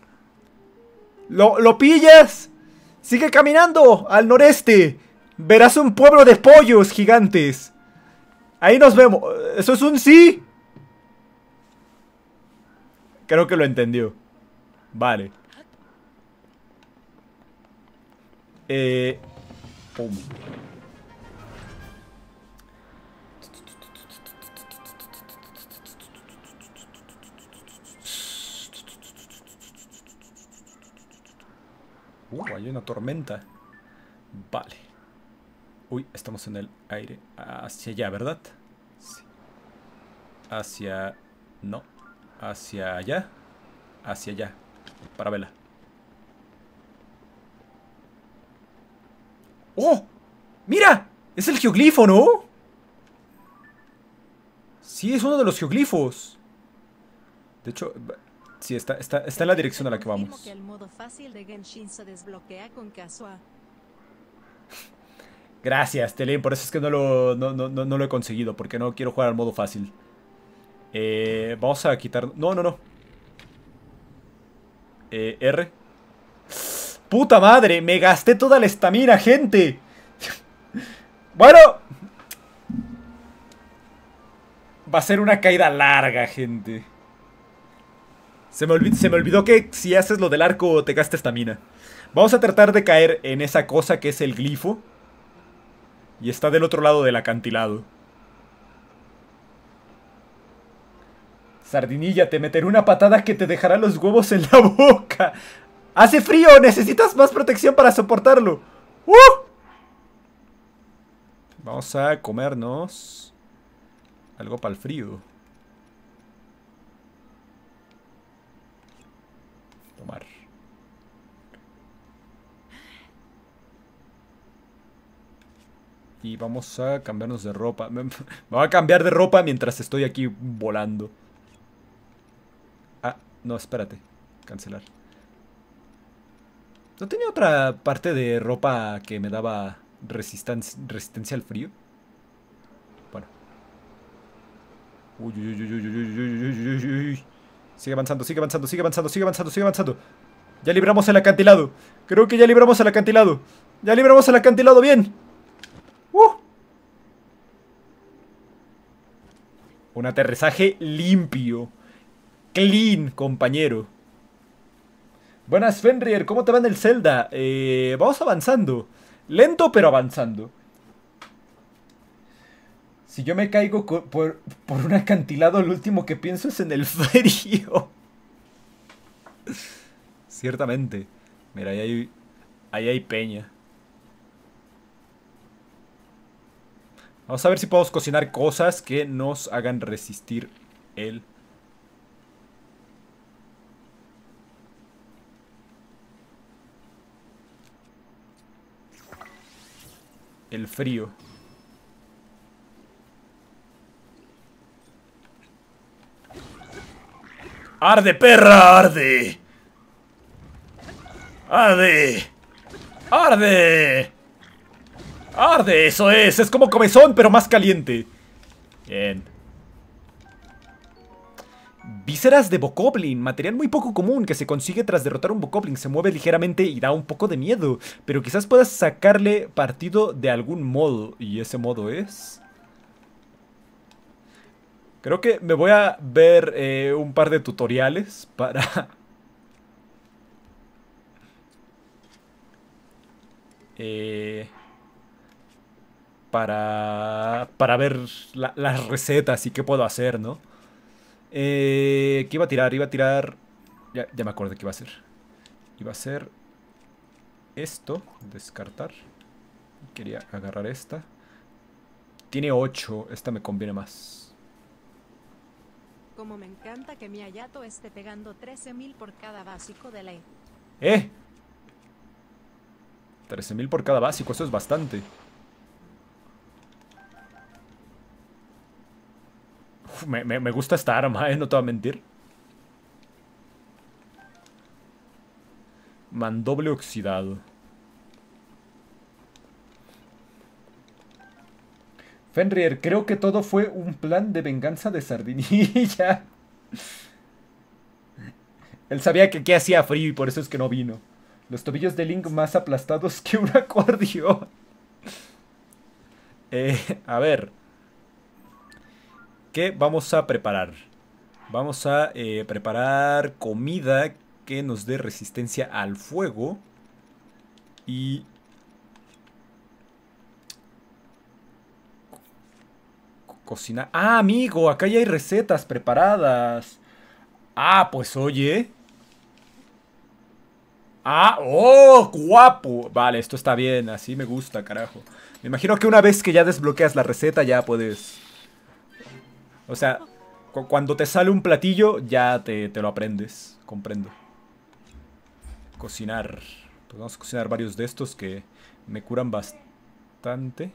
¿Lo pillas? Sigue caminando al noreste. Verás un pueblo de pollos gigantes. Ahí nos vemos. ¿Eso es un sí? Creo que lo entendió. Vale. Pum. Hay una tormenta. Vale. Uy, estamos en el aire. Hacia allá, ¿verdad? Sí. Hacia... No. Hacia allá. Hacia allá. Para vela. ¡Oh! ¡Mira! Es el geoglifo, ¿no? Sí, es uno de los geoglifos. De hecho... Sí, está en la dirección a la que vamos. Que el modo fácil de Genshin se desbloquea con Kazuha. Gracias, Telen, por eso es que no lo he conseguido, porque no quiero jugar al modo fácil. Vamos a quitar... No. R. ¡Puta madre! Me gasté toda la estamina, gente. Bueno. Va a ser una caída larga, gente. Se me olvidó que si haces lo del arco te gasta estamina. Vamos a tratar de caer en esa cosa que es el glifo. Y está del otro lado del acantilado. Sardinilla, te meteré una patada que te dejará los huevos en la boca. ¡Hace frío! Necesitas más protección para soportarlo. Vamos a comernos algo para el frío. Tomar. Y vamos a cambiarnos de ropa. Me voy a cambiar de ropa mientras estoy aquí volando. Ah, no, espérate. Cancelar. ¿No tenía otra parte de ropa que me daba resistencia al frío? Bueno. Uy. Sigue avanzando. Ya libramos el acantilado. Creo que ya libramos el acantilado. Bien. Un aterrizaje limpio. Clean, compañero. Buenas, Fenrir. ¿Cómo te va en el Zelda? Vamos avanzando. Lento, pero avanzando. Si yo me caigo por un acantilado, lo último que pienso es en el frío. Ciertamente. Mira, ahí hay peña. Vamos a ver si podemos cocinar cosas que nos hagan resistir el frío. ¡Arde, perra! ¡Arde! ¡Arde! ¡Arde! ¡Arde! Eso es como comezón, pero más caliente. Bien. Vísceras de Bokoblin, material muy poco común que se consigue tras derrotar a un Bokoblin. Se mueve ligeramente y da un poco de miedo, pero quizás puedas sacarle partido de algún modo. ¿Y ese modo es? Creo que me voy a ver un par de tutoriales para... para ver las recetas y qué puedo hacer, ¿no? ¿Qué iba a tirar? Iba a tirar... Ya me acordé qué iba a hacer. Iba a hacer esto, descartar. Quería agarrar esta. Tiene 8, esta me conviene más. Como me encanta que mi Hayato esté pegando 13.000 por cada básico de ley. 13.000 por cada básico, eso es bastante. Uf, me gusta esta arma, no te voy a mentir. Mandoble oxidado. Fenrir, creo que todo fue un plan de venganza de Sardinilla. Él sabía que aquí hacía frío y por eso es que no vino. Los tobillos de Link más aplastados que un acordeón. A ver. ¿Qué vamos a preparar? Vamos a preparar comida que nos dé resistencia al fuego. Y... cocinar. Ah, amigo, acá ya hay recetas preparadas. Ah, pues oye. Ah, oh, guapo. Vale, esto está bien, así me gusta, carajo. Me imagino que una vez que ya desbloqueas la receta ya puedes... O sea, cuando te sale un platillo ya te lo aprendes. Comprendo. Cocinar. Pues vamos a cocinar varios de estos que me curan bastante.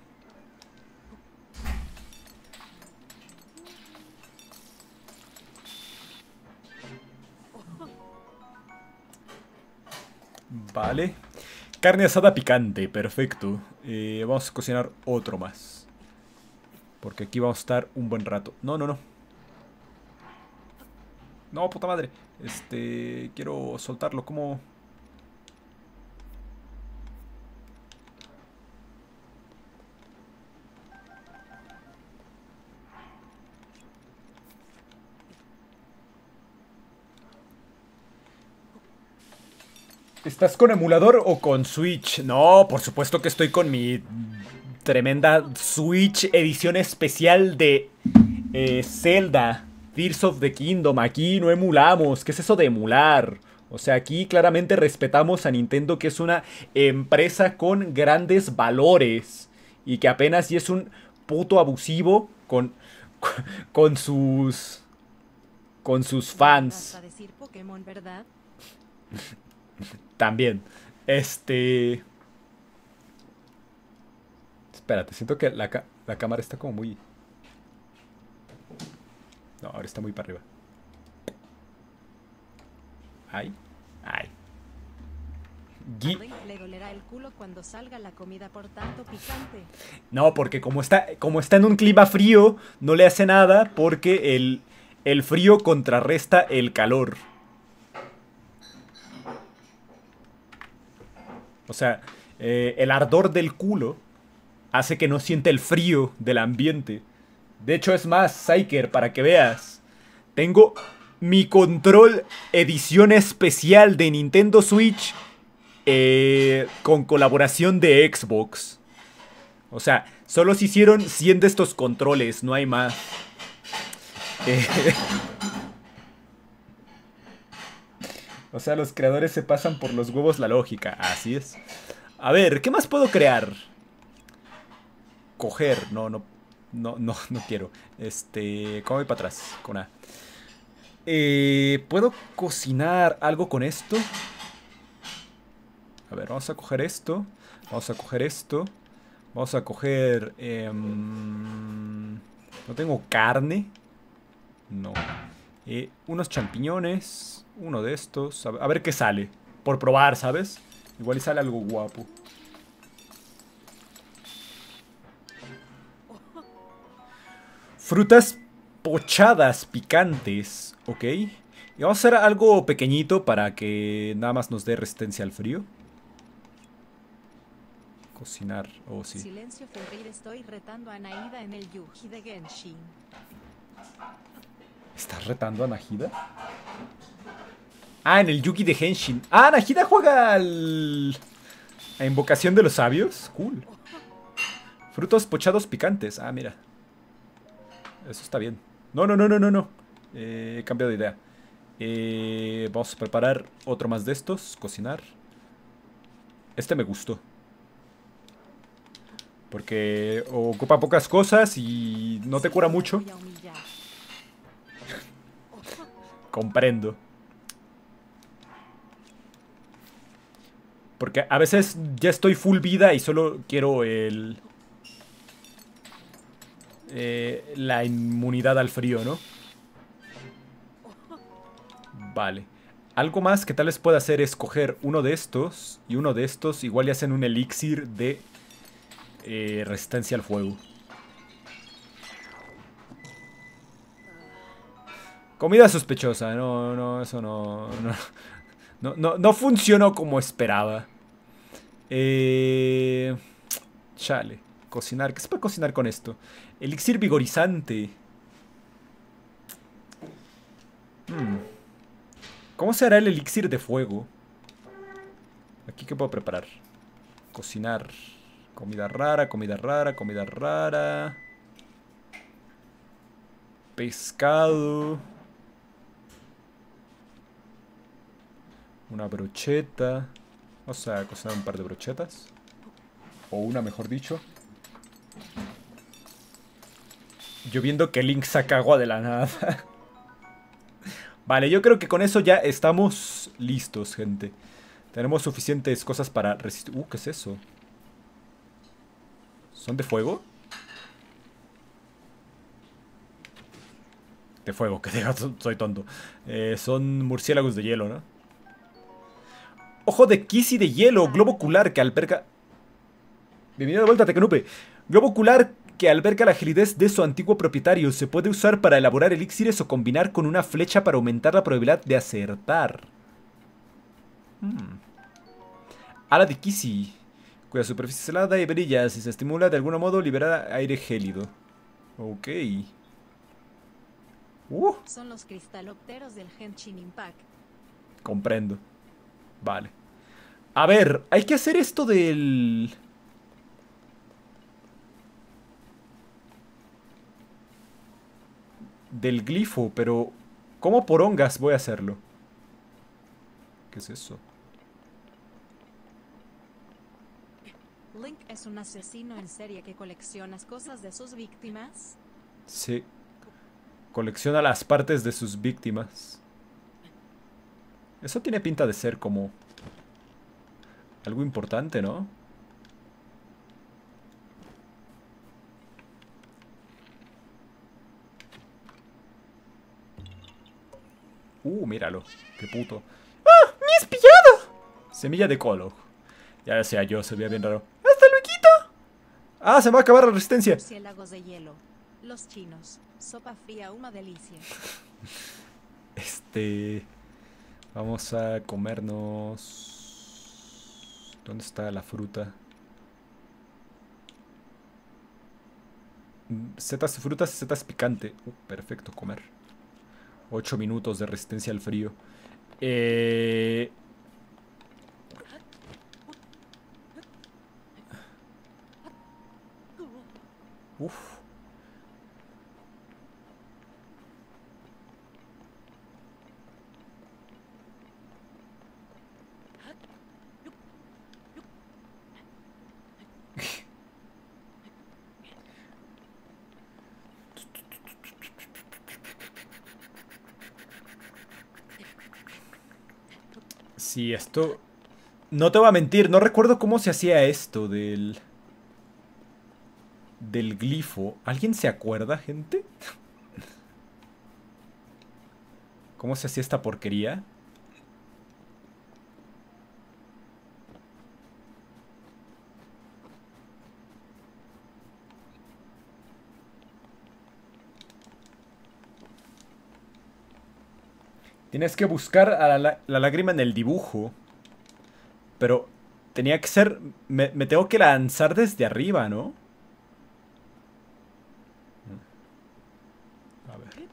Vale. Carne asada picante, perfecto. Vamos a cocinar otro más. Porque aquí vamos a estar un buen rato. No, no, no. No, puta madre. Quiero soltarlo como... ¿Estás con emulador o con Switch? No, por supuesto que estoy con mi tremenda Switch edición especial de Zelda, Tears of the Kingdom. Aquí no emulamos. ¿Qué es eso de emular? O sea, aquí claramente respetamos a Nintendo, que es una empresa con grandes valores y que apenas sí es un puto abusivo con sus fans. Vas a decir Pokémon, ¿verdad? También. Espérate, siento que la cámara está como muy... No, ahora está muy para arriba. Ay. Ay. A Link le dolerá el culo cuando salga la comida por tanto picante. No, porque como está en un clima frío, no le hace nada porque el frío contrarresta el calor. O sea, el ardor del culo hace que no siente el frío del ambiente. De hecho, es más, Psyker, para que veas. Tengo mi control edición especial de Nintendo Switch con colaboración de Xbox. O sea, solo se hicieron 100 de estos controles, no hay más. O sea, los creadores se pasan por los huevos la lógica. Así es. A ver, ¿qué más puedo crear? Coger. No quiero. ¿Cómo voy para atrás? Con A. ¿Puedo cocinar algo con esto? A ver, vamos a coger esto. Vamos a coger esto. Vamos a coger... no tengo carne. No. Unos champiñones. Uno de estos. A ver qué sale. Por probar, ¿sabes? Igual y sale algo guapo. Frutas pochadas picantes. Ok. Y vamos a hacer algo pequeñito para que nada más nos dé resistencia al frío. Cocinar. Oh, sí. Silencio, Fenrir, estoy retando a Naida en el Yuji de Genshin. ¿Estás retando a Nahida? Ah, en el Yugi de Henshin. Ah, Nahida juega al... a Invocación de los Sabios. Cool. Frutos pochados picantes. Ah, mira. Eso está bien. No. He cambiado de idea. Vamos a preparar otro más de estos. Cocinar. Este me gustó. Porque ocupa pocas cosas y no te cura mucho. Voy a humillar. Comprendo. Porque a veces ya estoy full vida y solo quiero la inmunidad al frío, ¿no? Vale. Algo más que tal vez pueda hacer es coger uno de estos y uno de estos. Igual y hacen un elixir de resistencia al fuego. Comida sospechosa. No, no, eso no. No funcionó como esperaba. Chale. Cocinar. ¿Qué se puede cocinar con esto? Elixir vigorizante. ¿Cómo se hará el elixir de fuego? Aquí, ¿qué puedo preparar? Cocinar. Comida rara, comida rara, comida rara. Pescado. Una brocheta. Vamos a cocinar un par de brochetas. O una, mejor dicho. Yo viendo que Link saca agua de la nada. Vale, yo creo que con eso ya estamos listos, gente. Tenemos suficientes cosas para resistir. ¿Qué es eso? ¿Son de fuego? De fuego, que diga, soy tonto. Son murciélagos de hielo, ¿no? Ojo de Kissy de hielo, globo ocular que alberga... Bienvenido de vuelta, Tecanupe. Globo ocular que alberga la agilidad de su antiguo propietario. Se puede usar para elaborar elixires o combinar con una flecha para aumentar la probabilidad de acertar. Ala de Kissy, cuya superficie es helada y brilla. Si se estimula de algún modo, liberará aire gélido. Ok. Son los cristalópteros del Genshin Impact. Comprendo. Vale. A ver, hay que hacer esto del... del glifo, pero... ¿cómo porongas voy a hacerlo? ¿Qué es eso? Link es un asesino en serie que colecciona cosas de sus víctimas. Sí. Colecciona las partes de sus víctimas. Eso tiene pinta de ser como... algo importante, ¿no? Míralo. Qué puto. ¡Ah! ¡Me has pillado! Semilla de colo. Ya sea yo, se veía bien raro. ¡Hasta luego! ¡Ah! Se me va a acabar la resistencia. Murciélagos de hielo. Los chinos. Sopa fría, una delicia. Vamos a comernos... ¿dónde está la fruta? Setas, frutas y setas picante. Perfecto, comer. 8 minutos de resistencia al frío. Uf. Sí, esto... no te voy a mentir, no recuerdo cómo se hacía esto del glifo. ¿Alguien se acuerda, gente? ¿Cómo se hacía esta porquería? Tienes que buscar a la lágrima en el dibujo. Pero tenía que ser... me tengo que lanzar desde arriba, ¿no? A ver.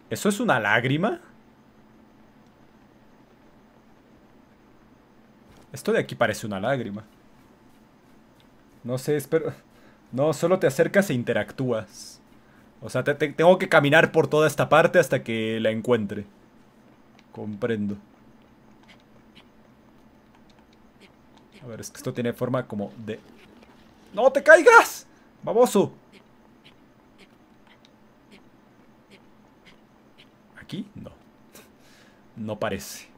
¿Eso es una lágrima? Esto de aquí parece una lágrima. No sé, espero... No, solo te acercas e interactúas. O sea, tengo que caminar por toda esta parte hasta que la encuentre. Comprendo. A ver, es que esto tiene forma como de... ¡No te caigas! ¡Baboso! ¿Aquí? No. No parece.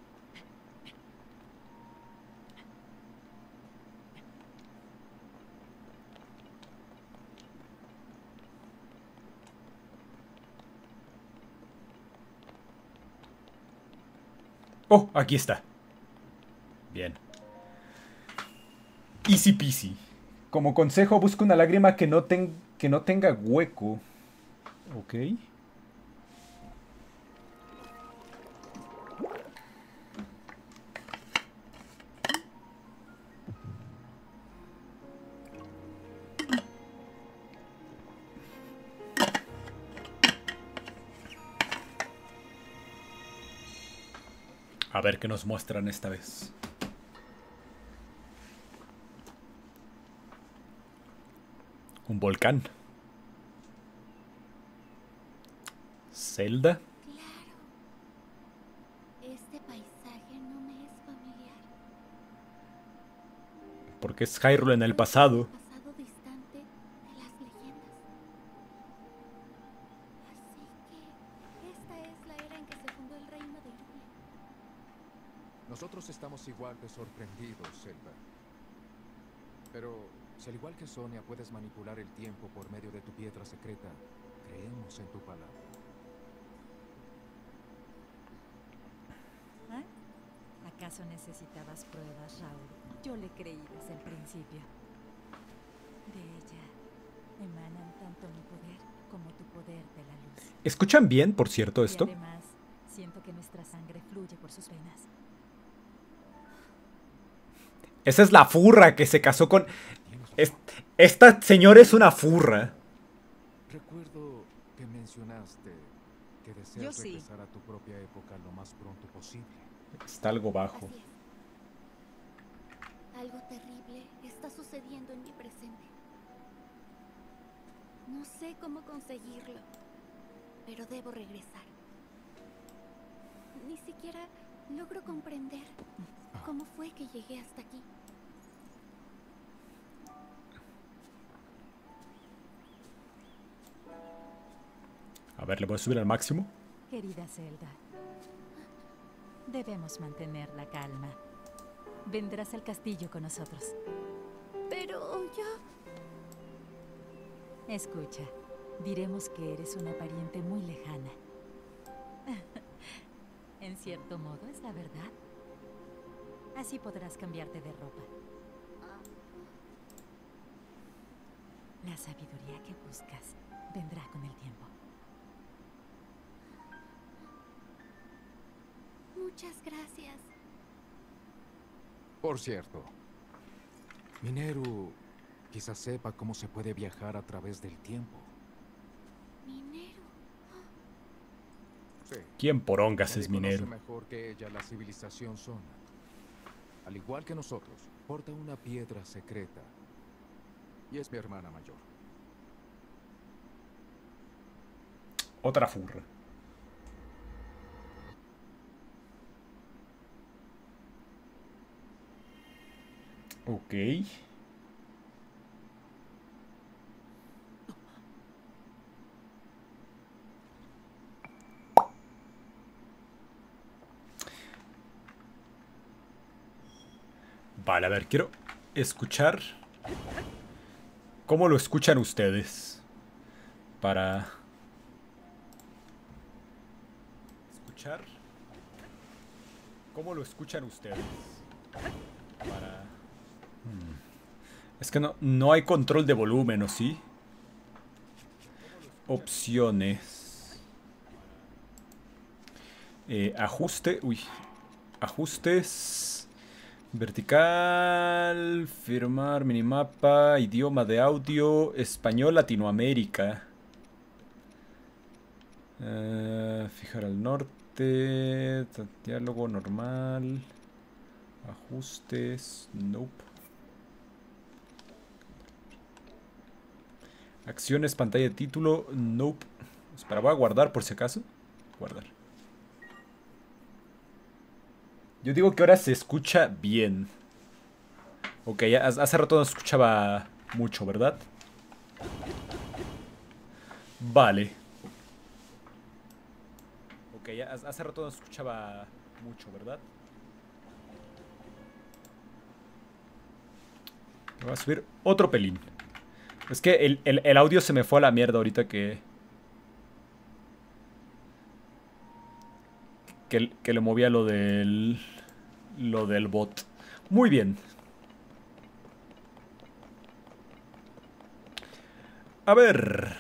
Oh, aquí está. Bien. Easy peasy. Como consejo, busca una lágrima que no tenga hueco. Ok. A ver qué nos muestran esta vez. Un volcán. Zelda. Claro. Este paisaje no me es familiar. Porque es Hyrule en el pasado. Pasado distante de las leyendas. Así que esta es la era en que se fundó el reino de Hyrule. Nosotros estamos igual de sorprendidos, Zelda. Pero, si al igual que Sonia puedes manipular el tiempo por medio de tu piedra secreta, creemos en tu palabra. ¿Ah? ¿Acaso necesitabas pruebas, Raúl? Yo le creí desde el principio. De ella emanan tanto mi poder como tu poder de la luz. ¿Escuchan bien, por cierto, esto? Y además, siento que nuestra sangre fluye por sus venas. Esa es la furra que se casó con... Esta señora es una furra. Recuerdo que mencionaste que deseas Yo sí. regresar a tu propia época lo más pronto posible. Está algo bajo. Así es. Algo terrible está sucediendo en mi presente. No sé cómo conseguirlo, pero debo regresar. Ni siquiera logro comprender cómo fue que llegué hasta aquí. A ver, le voy a subir al máximo. Querida Zelda, debemos mantener la calma. Vendrás al castillo con nosotros. Pero yo... Escucha, diremos que eres una pariente muy lejana. En cierto modo es la verdad. Así podrás cambiarte de ropa. La sabiduría que buscas vendrá con el tiempo. Muchas gracias. Por cierto, Mineru quizás sepa cómo se puede viajar a través del tiempo. Minero. Sí. ¿Quién porongas Nadie es minero? conoce mejor que ella la civilización Sona. Al igual que nosotros, porta una piedra secreta. Y es mi hermana mayor. Otra furra. Ok. Vale, a ver, quiero escuchar cómo lo escuchan ustedes. Para escuchar cómo lo escuchan ustedes. Para... Es que no hay control de volumen, ¿o sí? Opciones. Ajuste. Uy. Ajustes. Vertical. Firmar. Minimapa. Idioma de audio. Español Latinoamérica. Fijar al norte. Diálogo normal. Ajustes. Nope. Acciones, pantalla de título. Nope. Espera, voy a guardar por si acaso. Guardar. Yo digo que ahora se escucha bien. Ok, hace rato no se escuchaba mucho, ¿verdad? Vale. Ok, hace rato no se escuchaba mucho, ¿verdad? Voy a subir otro pelín. Es que el audio se me fue a la mierda ahorita que le movía lo del bot. Muy bien. A ver.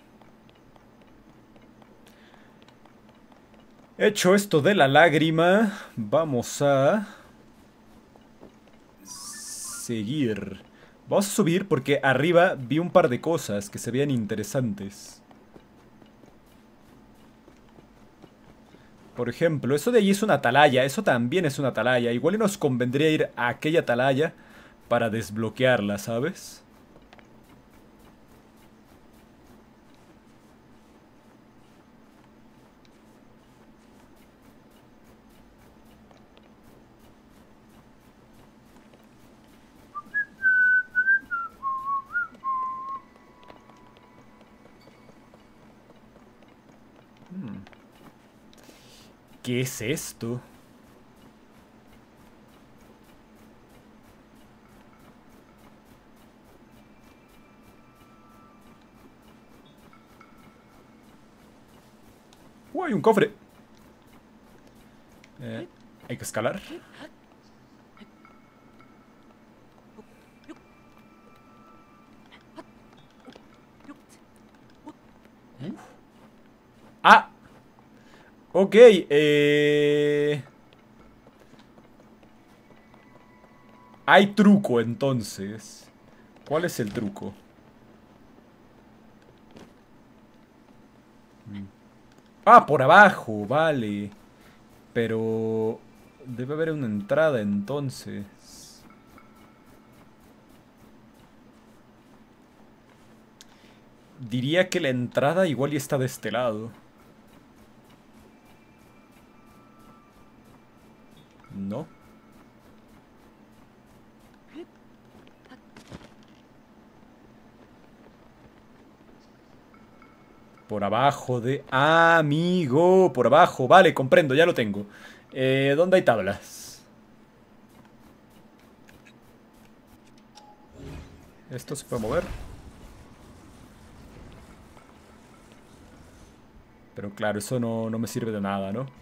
Hecho esto de la lágrima, vamos a seguir. Vamos a subir porque arriba vi un par de cosas que se veían interesantes. Por ejemplo, eso de allí es una atalaya. Eso también es una atalaya. Igual nos convendría ir a aquella atalaya para desbloquearla, ¿sabes? ¿Qué es esto? Hay un cofre. Hay que escalar. ¡Ah! Ok, hay truco entonces. ¿Cuál es el truco? Ah, por abajo, vale. Pero debe haber una entrada entonces. Diría que la entrada igual y está de este lado. ¿No? Por abajo de... ¡Ah, amigo! Por abajo. Vale, comprendo, ya lo tengo. ¿Dónde hay tablas? ¿Esto se puede mover? Pero claro, eso no me sirve de nada, ¿no?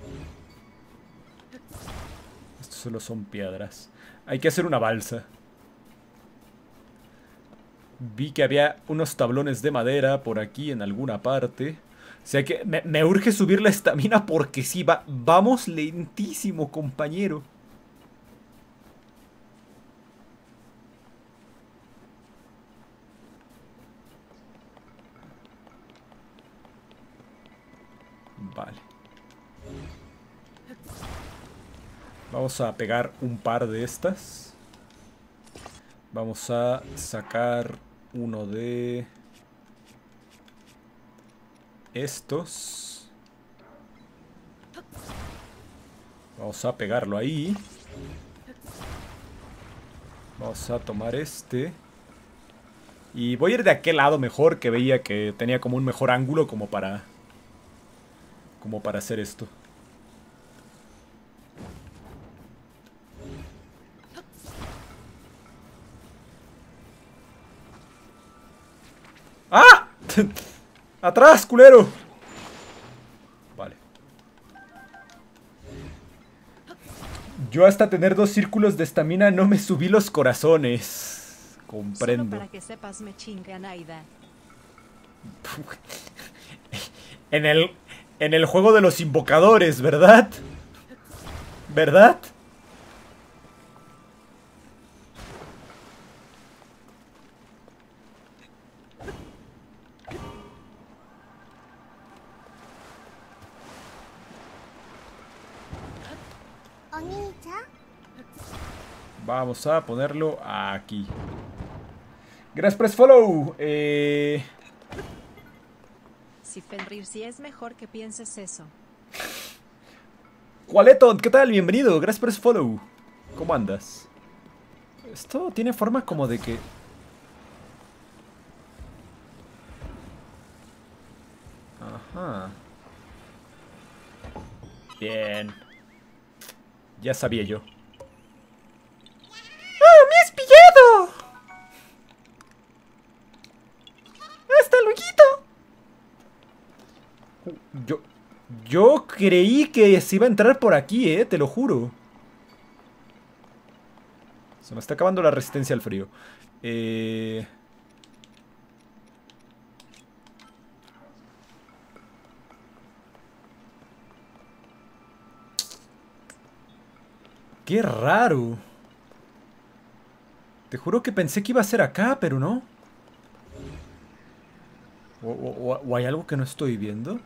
Esto solo son piedras. Hay que hacer una balsa. Vi que había unos tablones de madera por aquí en alguna parte. O sea que me urge subir la estamina porque sí, vamos lentísimo, compañero. Vale. Vamos a pegar un par de estas. Vamos a sacar uno de estos. Vamos a pegarlo ahí. Vamos a tomar este. Y voy a ir de aquel lado mejor, que veía que tenía como un mejor ángulo como para hacer esto. ¡Ah! ¡Atrás, culero! Vale. Yo hasta tener 2 círculos de estamina no me subí los corazones. Comprendo. Solo para que sepas, me chingue a Naida. En el juego de los invocadores, ¿verdad? ¿Verdad? Vamos a ponerlo aquí. Gracias por follow. Si Fenrir, si es mejor que pienses eso. Qualeton, ¿qué tal? Bienvenido. Gracias por ese follow. ¿Cómo andas? Esto tiene forma como de que... Ajá. Bien. Ya sabía yo. ¡Ah, me has pillado! ¡Hasta luego! Yo creí que se iba a entrar por aquí, te lo juro. Se me está acabando la resistencia al frío. Qué raro. Te juro que pensé que iba a ser acá, pero no. ¿O hay algo que no estoy viendo?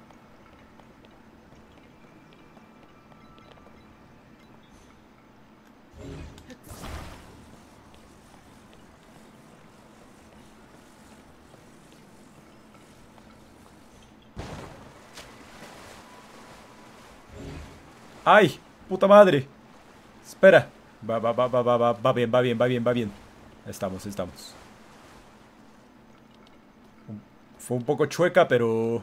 ¡Ay! ¡Puta madre! Espera. Va bien, va bien, va bien, va bien. Estamos. Fue un poco chueca, pero...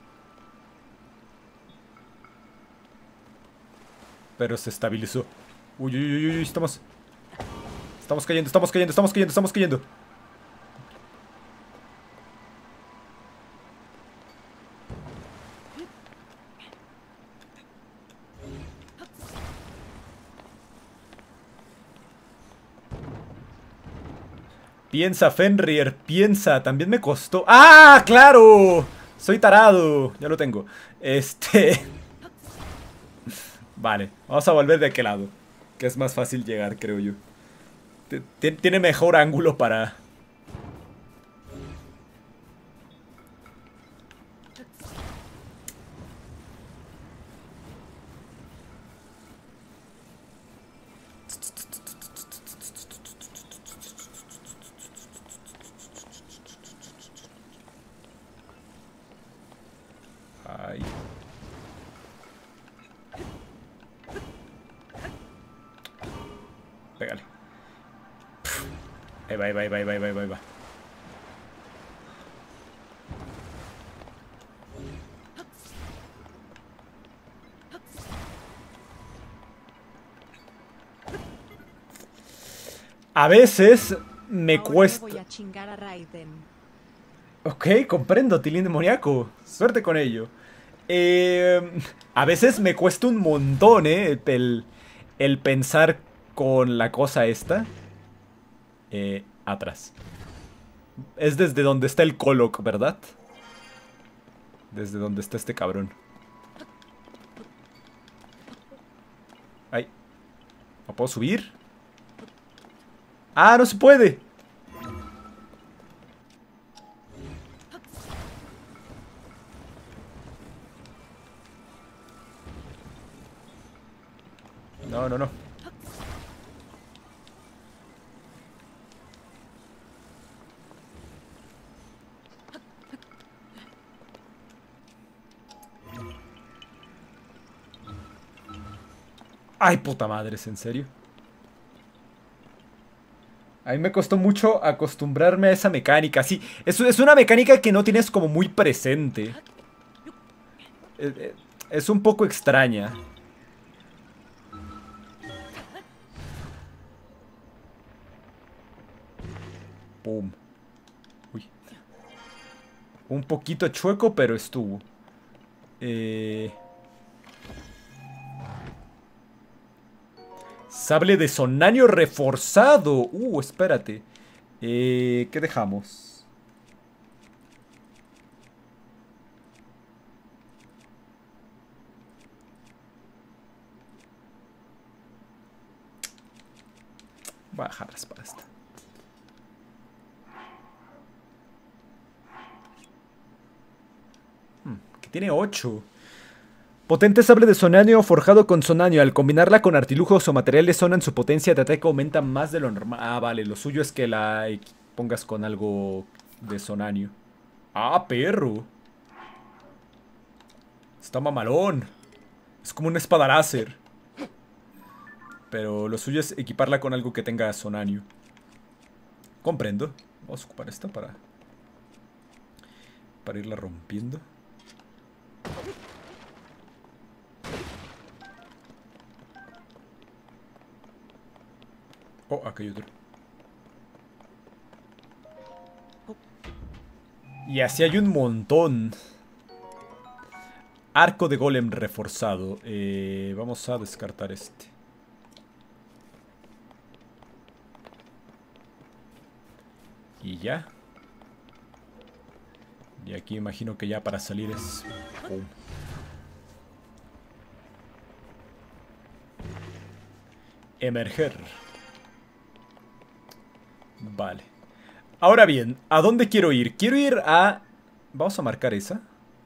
Pero se estabilizó. Uy, estamos cayendo. Piensa, Fenrir, piensa. También me costó... ¡Ah, claro! Soy tarado. Ya lo tengo. Vale, vamos a volver de aquel lado. Que es más fácil llegar, creo yo. Tiene mejor ángulo para... Ay. Pégale. Ahí va. A veces me Ahora cuesta... Me voy a chingar a Raiden. Ok, comprendo, Tilín demoníaco. Suerte con ello. A veces me cuesta un montón, el pensar con la cosa esta. Atrás. Es desde donde está el Coloc, ¿verdad? Desde donde está este cabrón. Ay. ¿No puedo subir? ¡Ah, no se puede! No. Ay, puta madre, ¿es en serio? A mí me costó mucho acostumbrarme a esa mecánica. Sí, es una mecánica que no tienes como muy presente. Es un poco extraña. Pum. Uy. Un poquito chueco, pero estuvo. Sable de sonanio reforzado. Espérate. ¿Qué dejamos? Voy a dejar la espada esta. Que tiene 8. Potente sable de sonanio forjado con sonanio. Al combinarla con artilugios o materiales sonan, su potencia de ataque aumenta más de lo normal. Ah, vale. Lo suyo es que la pongas con algo de sonanio. Ah, perro. Está mamalón. Es como una espada láser. Pero lo suyo es equiparla con algo que tenga sonanio. Comprendo. Vamos a ocupar esta para irla rompiendo. Oh, acá hay otro. Y así hay un montón. Arco de golem reforzado. Vamos a descartar este. Y ya. Y aquí imagino que ya para salir es... ¡pum! Emerger. Vale. Ahora bien, ¿a dónde quiero ir? Quiero ir a... Vamos a marcar esa.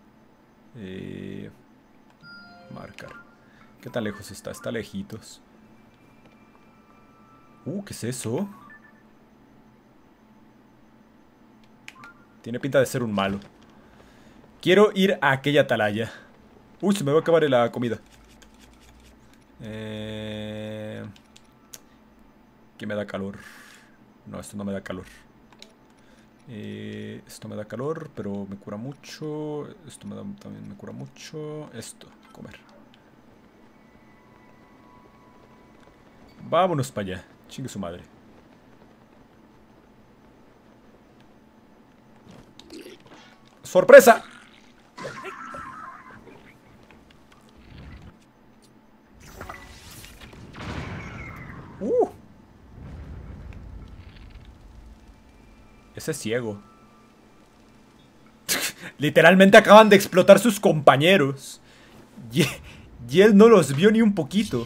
Marcar. ¿Qué tan lejos está? Está lejitos. ¿Qué es eso? Tiene pinta de ser un malo. Quiero ir a aquella atalaya. Uy, se me va a acabar la comida. ¿Qué me da calor? No, esto no me da calor. Esto me da calor, pero me cura mucho. Esto también me cura mucho. Esto, comer. Vámonos para allá. Chingue su madre. ¡Sorpresa! Ese es ciego. Literalmente acaban de explotar sus compañeros. Y él no los vio ni un poquito.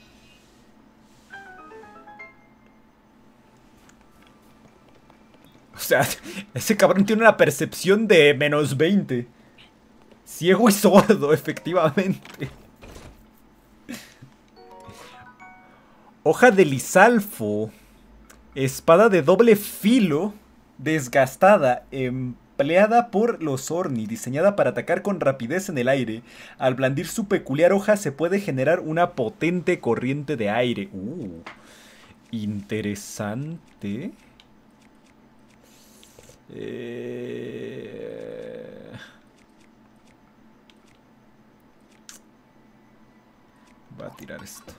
O sea, ese cabrón tiene una percepción de menos 20. Ciego y sordo, efectivamente. Hoja de lisalfo. Espada de doble filo. Desgastada. Empleada por los Orni. Diseñada para atacar con rapidez en el aire. Al blandir su peculiar hoja se puede generar una potente corriente de aire. Interesante. Voy a tirar esto.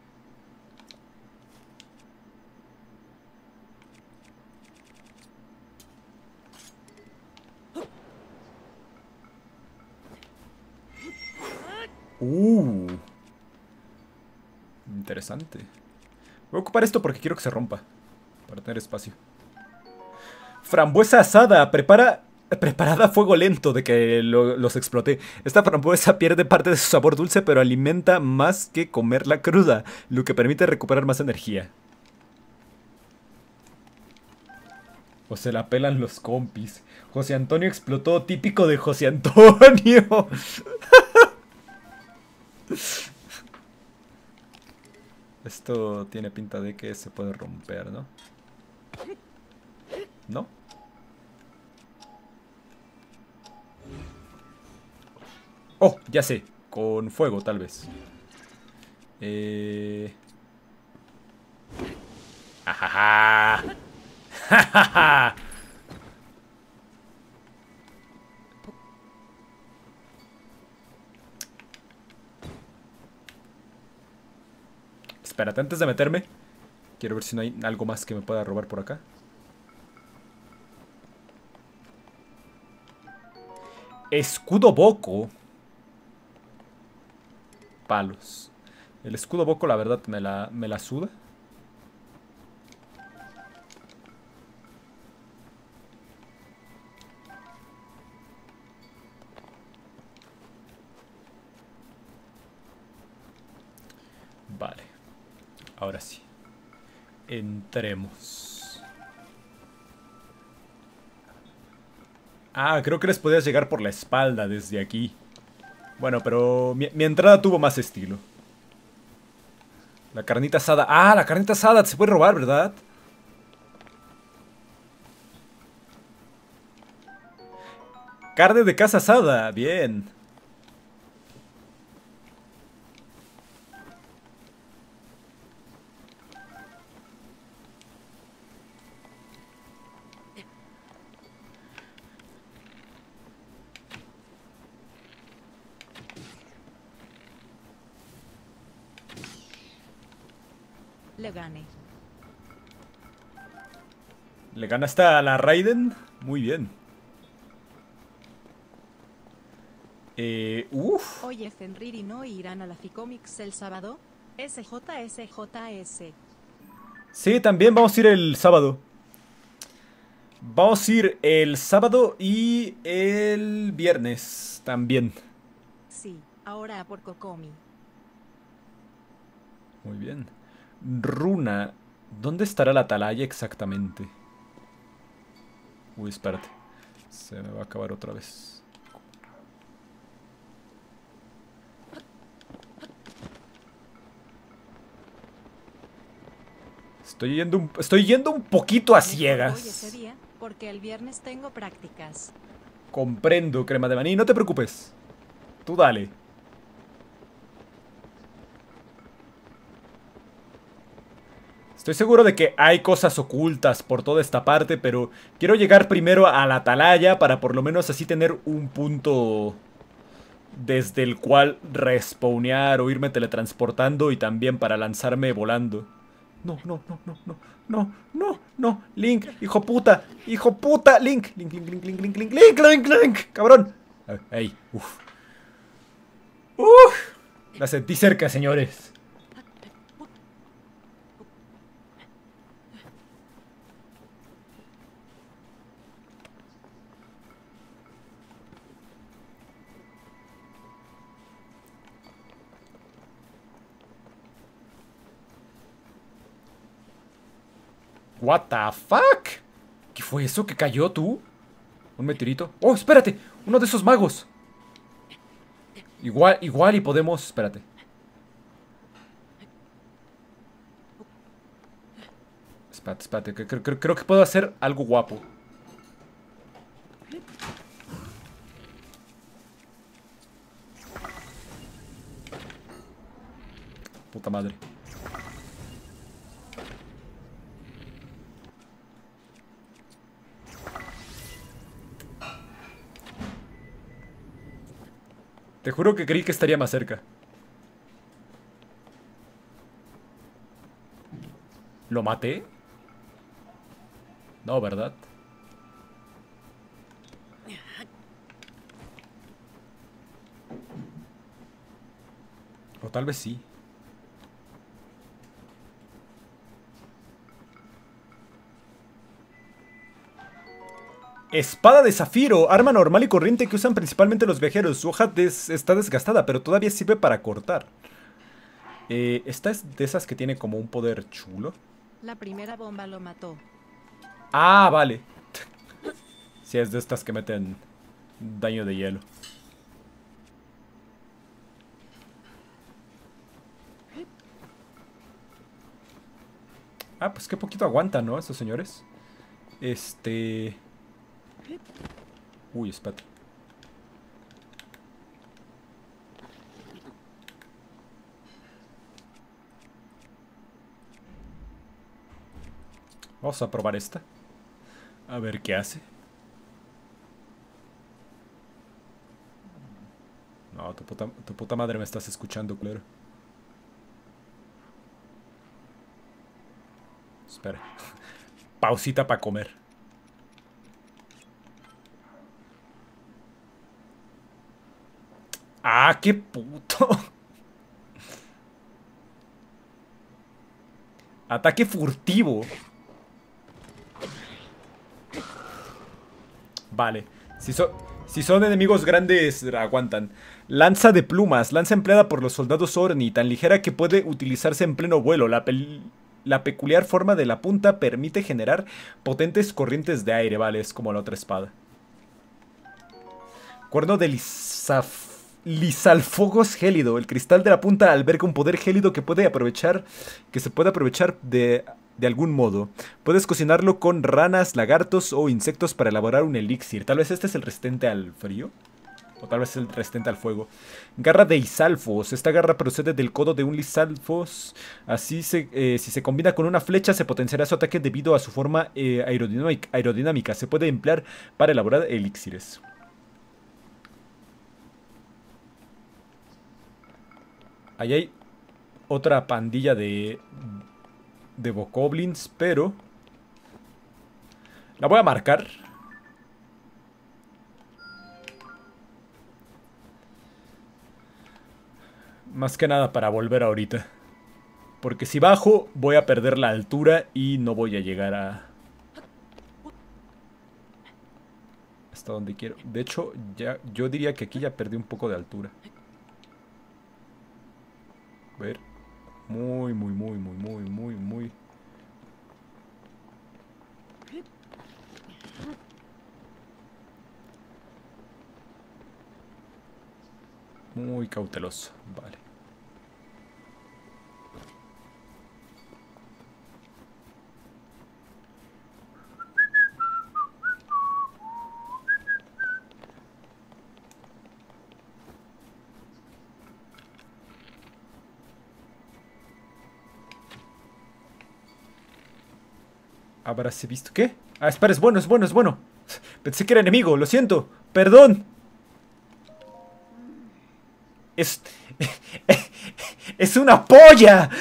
Interesante. Voy a ocupar esto porque quiero que se rompa. Para tener espacio. Frambuesa asada. Preparada a fuego lento de que los exploté. Esta frambuesa pierde parte de su sabor dulce, pero alimenta más que comerla cruda, lo que permite recuperar más energía. O se la pelan los compis. José Antonio explotó, típico de José Antonio. Esto tiene pinta de que se puede romper, ¿no? ¿No? Oh, ya sé. Con fuego, tal vez. ¡Ajaja! ¡Jajaja! Espérate, antes de meterme, quiero ver si no hay algo más que me pueda robar por acá. Escudo Boko. Palos. El escudo Boko, la verdad, me la suda. Vale. Ahora sí. Entremos. Ah, creo que les podías llegar por la espalda desde aquí. Bueno, pero mi entrada tuvo más estilo. La carnita asada. Ah, la carnita asada se puede robar, ¿verdad? Carne de casa asada, bien. Le gané. ¿Le ganaste a la Raiden? Muy bien. Oye, Fenrir y no irán a la Ficomics el sábado. SJSJS. Sí, también vamos a ir el sábado. Vamos a ir el sábado y el viernes también. Sí, ahora por Kokomi. Muy bien. Runa. ¿Dónde estará la atalaya exactamente? Uy, espérate. Se me va a acabar otra vez. Estoy yendo un poquito a Mejor ciegas. voy ese día, porque el viernes tengo prácticas. Comprendo, crema de maní. No te preocupes. Tú dale. Estoy seguro de que hay cosas ocultas por toda esta parte, pero quiero llegar primero a la atalaya para por lo menos así tener un punto desde el cual respawnear o irme teletransportando y también para lanzarme volando. No, no, no, no, no, no, no, no, Link, hijo puta, Link, Link, Link, Link, Link, Link, Link, Link, Link, Link, cabrón. Ey, uff. La sentí cerca, señores. What the fuck? ¿Qué fue eso que cayó tú? ¿Un meteorito? Oh, espérate, uno de esos magos. Igual y podemos... Espérate. Espérate, creo que puedo hacer algo guapo. Puta madre. Te juro que creí que estaría más cerca. ¿Lo maté? No, ¿verdad? O tal vez sí. Espada de zafiro, arma normal y corriente que usan principalmente los viajeros. Su hoja está desgastada, pero todavía sirve para cortar. Esta es de esas que tiene como un poder chulo. La primera bomba lo mató. Ah, vale. Sí, es de estas que meten daño de hielo. Ah, pues qué poquito aguantan, ¿no? Esos señores. Uy, espérate. Vamos a probar esta. A ver qué hace. No, tu puta madre me estás escuchando, claro. Espera. Pausita para comer. Ah, qué puto. Ataque furtivo. Vale. Si son enemigos grandes, aguantan. Lanza de plumas. Lanza empleada por los soldados Orni. Tan ligera que puede utilizarse en pleno vuelo. La peculiar forma de la punta permite generar potentes corrientes de aire. Vale, es como la otra espada. Cuerno del Lisalfogos gélido. El cristal de la punta alberga un poder gélido que se puede aprovechar de algún modo. Puedes cocinarlo con ranas, lagartos o insectos para elaborar un elixir. Tal vez este es el resistente al frío. O tal vez el resistente al fuego. Garra de Isalfos. Esta garra procede del codo de un Lisalfos. Así si se combina con una flecha se potenciará su ataque debido a su forma aerodinámica. Se puede emplear para elaborar elixires. Ahí hay otra pandilla de bokoblins, pero la voy a marcar. Más que nada para volver ahorita. Porque si bajo voy a perder la altura y no voy a llegar hasta donde quiero. De hecho, yo diría que aquí ya perdí un poco de altura. A ver. Muy. Muy cauteloso. Vale. ¿Habrás visto qué? Ah, espera, es bueno. Pensé que era enemigo, lo siento. Perdón. Es una polla.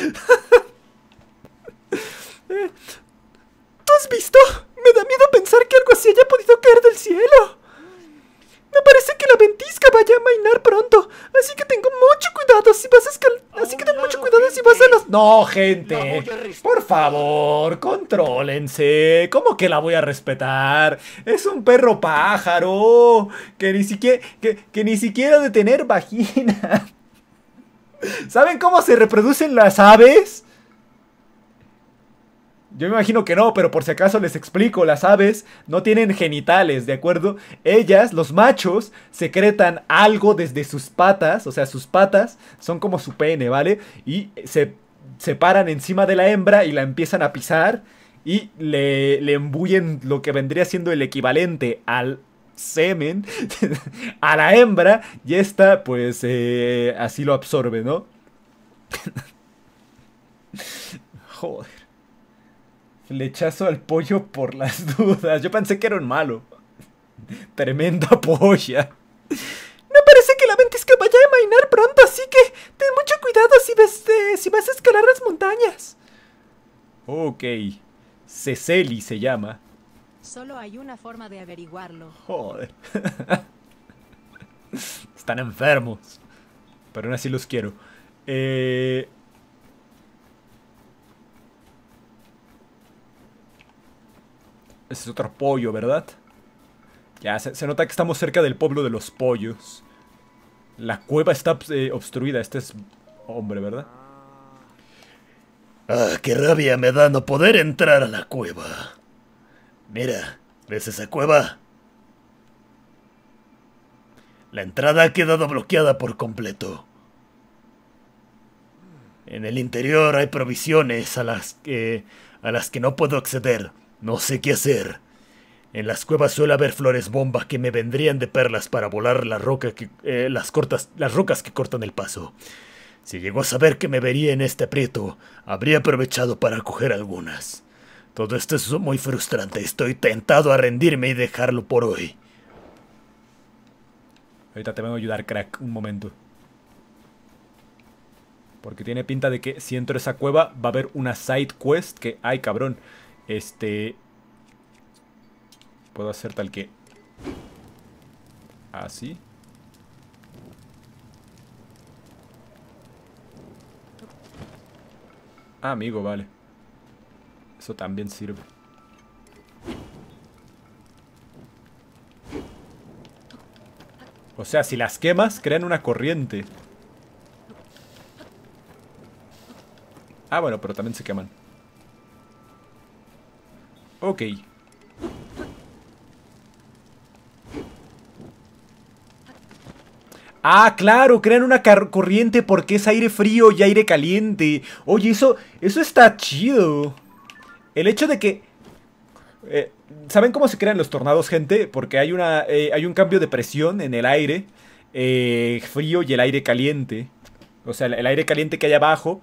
¿Tú has visto? Me da miedo pensar que algo así haya podido caer del cielo. Me parece que la ventisca vaya a amainar pronto. Así que tengo mucho cuidado si vas a escalar. Así que ten mucho cuidado si vas a las... No, gente. Por favor, contrólense. ¿Cómo que la voy a respetar? Es un perro pájaro. Que ni siquiera de tener vagina. ¿Saben cómo se reproducen las aves? Yo me imagino que no, pero por si acaso les explico. Las aves no tienen genitales, ¿de acuerdo? Ellas, los machos, secretan algo desde sus patas. O sea, sus patas son como su pene, ¿vale? Y se paran encima de la hembra y la empiezan a pisar. Y le embullen lo que vendría siendo el equivalente al semen a la hembra. Y esta, pues, así lo absorbe, ¿no? Joder. Flechazo al pollo por las dudas. Yo pensé que era un malo. Tremenda polla. Me parece que la ventisca vaya a amainar pronto, así que ten mucho cuidado si vas a escalar las montañas. Ok. Cecily se llama. Solo hay una forma de averiguarlo. Joder. Están enfermos. Pero aún así los quiero. Ese es otro pollo, ¿verdad? Ya, se nota que estamos cerca del pueblo de los pollos. La cueva está obstruida. Este es hombre, ¿verdad? Ah, qué rabia me da no poder entrar a la cueva. Mira, ¿ves esa cueva? La entrada ha quedado bloqueada por completo. En el interior hay provisiones a las que no puedo acceder. No sé qué hacer. En las cuevas suele haber flores bomba que me vendrían de perlas para volar las rocas que cortan el paso. Si llegó a saber que me vería en este aprieto, habría aprovechado para coger algunas. Todo esto es muy frustrante. Estoy tentado a rendirme y dejarlo por hoy. Ahorita te vengo a ayudar, crack. Un momento. Porque tiene pinta de que si entro a esa cueva va a haber una side quest que... ¡Ay, cabrón! Puedo hacer tal que... Así. Ah, amigo, vale. Eso también sirve. O sea, si las quemas, crean una corriente. Ah, bueno, pero también se queman. Ok. Ah, claro, crean una corriente porque es aire frío y aire caliente. Oye, eso está chido. El hecho de que... ¿saben cómo se crean los tornados, gente? Porque hay un cambio de presión en el aire frío y el aire caliente. O sea, el aire caliente que hay abajo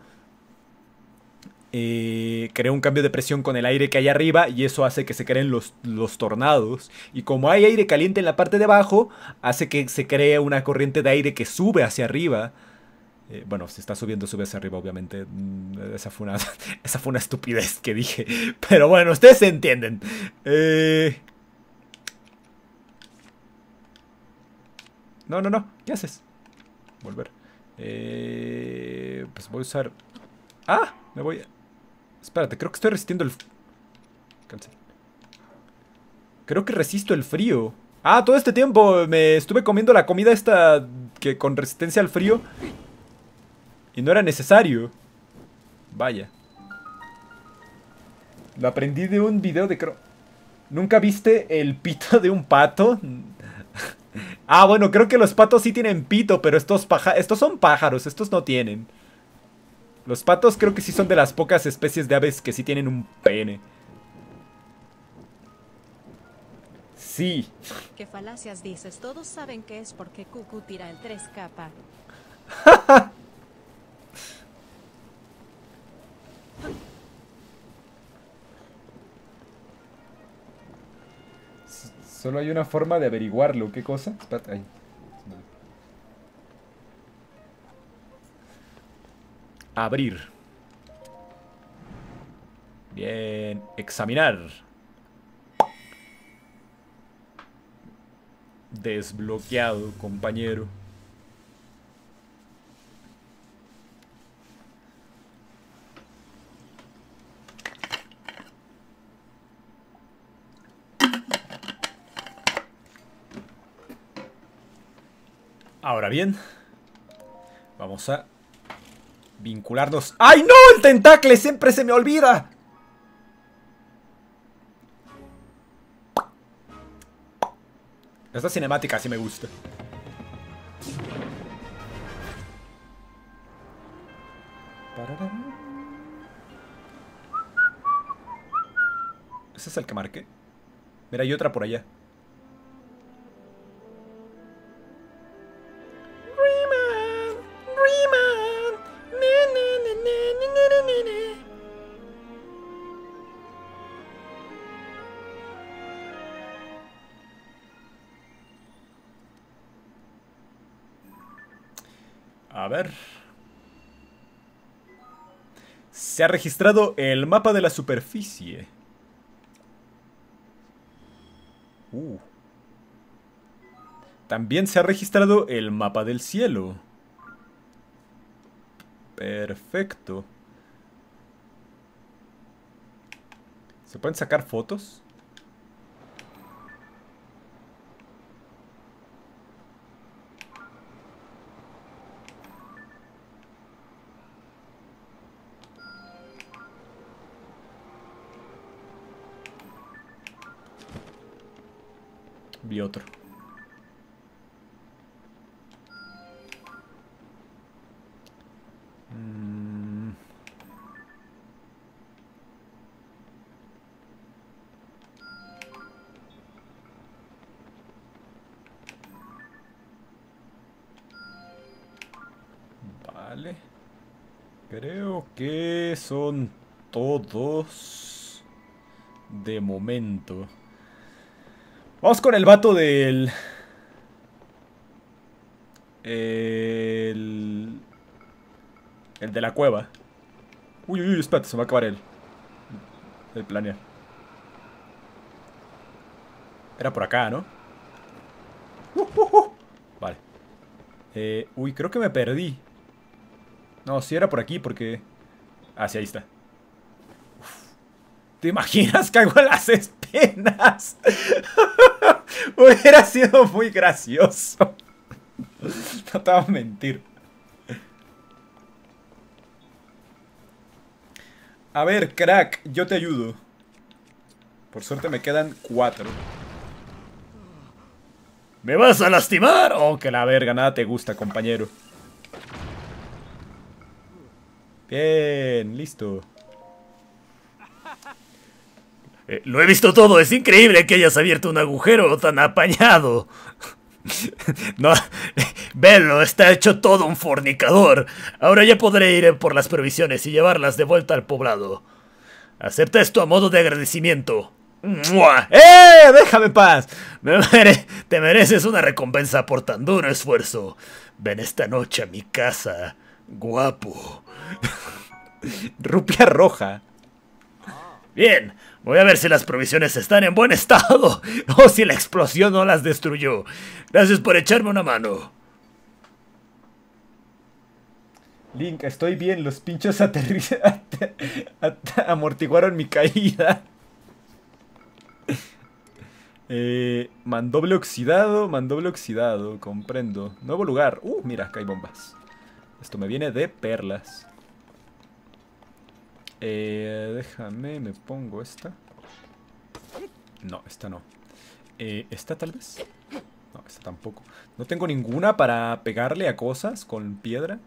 crea un cambio de presión con el aire que hay arriba y eso hace que se creen los tornados. Y como hay aire caliente en la parte de abajo, hace que se cree una corriente de aire que sube hacia arriba. Bueno, si está subiendo, sube hacia arriba, obviamente. Esa fue una estupidez que dije. Pero bueno, ustedes se entienden. No, no, no. ¿Qué haces? Volver. Pues voy a usar... ¡Ah! Me voy... Espérate, creo que estoy resistiendo el... Cancel. Creo que resisto el frío. Ah, todo este tiempo me estuve comiendo la comida esta que con resistencia al frío. Y no era necesario. Vaya. Lo aprendí de un video de... ¿Nunca viste el pito de un pato? Ah, bueno, creo que los patos sí tienen pito, pero estos son pájaros, estos no tienen. Los patos creo que sí son de las pocas especies de aves que sí tienen un pene. Sí. ¿Qué falacias dices? Todos saben que es porque Cucu tira el 3K. Solo hay una forma de averiguarlo. ¿Qué cosa? Espérate, ahí. Abrir. Bien. Examinar. Desbloqueado, compañero. Ahora bien, vamos a vincularnos. ¡Ay, no! ¡El tentacle! ¡Siempre se me olvida! Esta cinemática sí me gusta. ¿Ese es el que marqué? Mira, hay otra por allá. A ver. Se ha registrado el mapa de la superficie. También se ha registrado el mapa del cielo. Perfecto. ¿Se pueden sacar fotos? Vi otro. Vale. Creo que son todos de momento. Vamos con el vato del... El de la cueva. Uy, uy, uy, espérate, se va a acabar el planear. Era por acá, ¿no? Vale. Uy, creo que me perdí. No, sí era por aquí porque... Ah, sí, ahí está. Uf. ¿Te imaginas? Caigo en las espinas. Hubiera sido muy gracioso. No te voy a mentir. A ver, crack, yo te ayudo. Por suerte me quedan 4. ¿Me vas a lastimar? Oh, que la verga, nada te gusta, compañero. Bien, listo. Lo he visto todo, es increíble que hayas abierto un agujero tan apañado. No, velo, está hecho todo un fornicador. Ahora ya podré ir por las provisiones y llevarlas de vuelta al poblado. Acepta esto a modo de agradecimiento. ¡Mua! ¡Déjame en paz! Te mereces una recompensa por tan duro esfuerzo. Ven esta noche a mi casa, guapo. Rupia roja. Bien, voy a ver si las provisiones están en buen estado o si la explosión no las destruyó. Gracias por echarme una mano. Link, estoy bien, los pinchos amortiguaron mi caída. Mandoble oxidado, comprendo. Nuevo lugar. Mira, acá hay bombas. Esto me viene de perlas. Déjame, me pongo esta. No, esta no. ¿Esta tal vez? No, esta tampoco. No tengo ninguna para pegarle a cosas con piedra.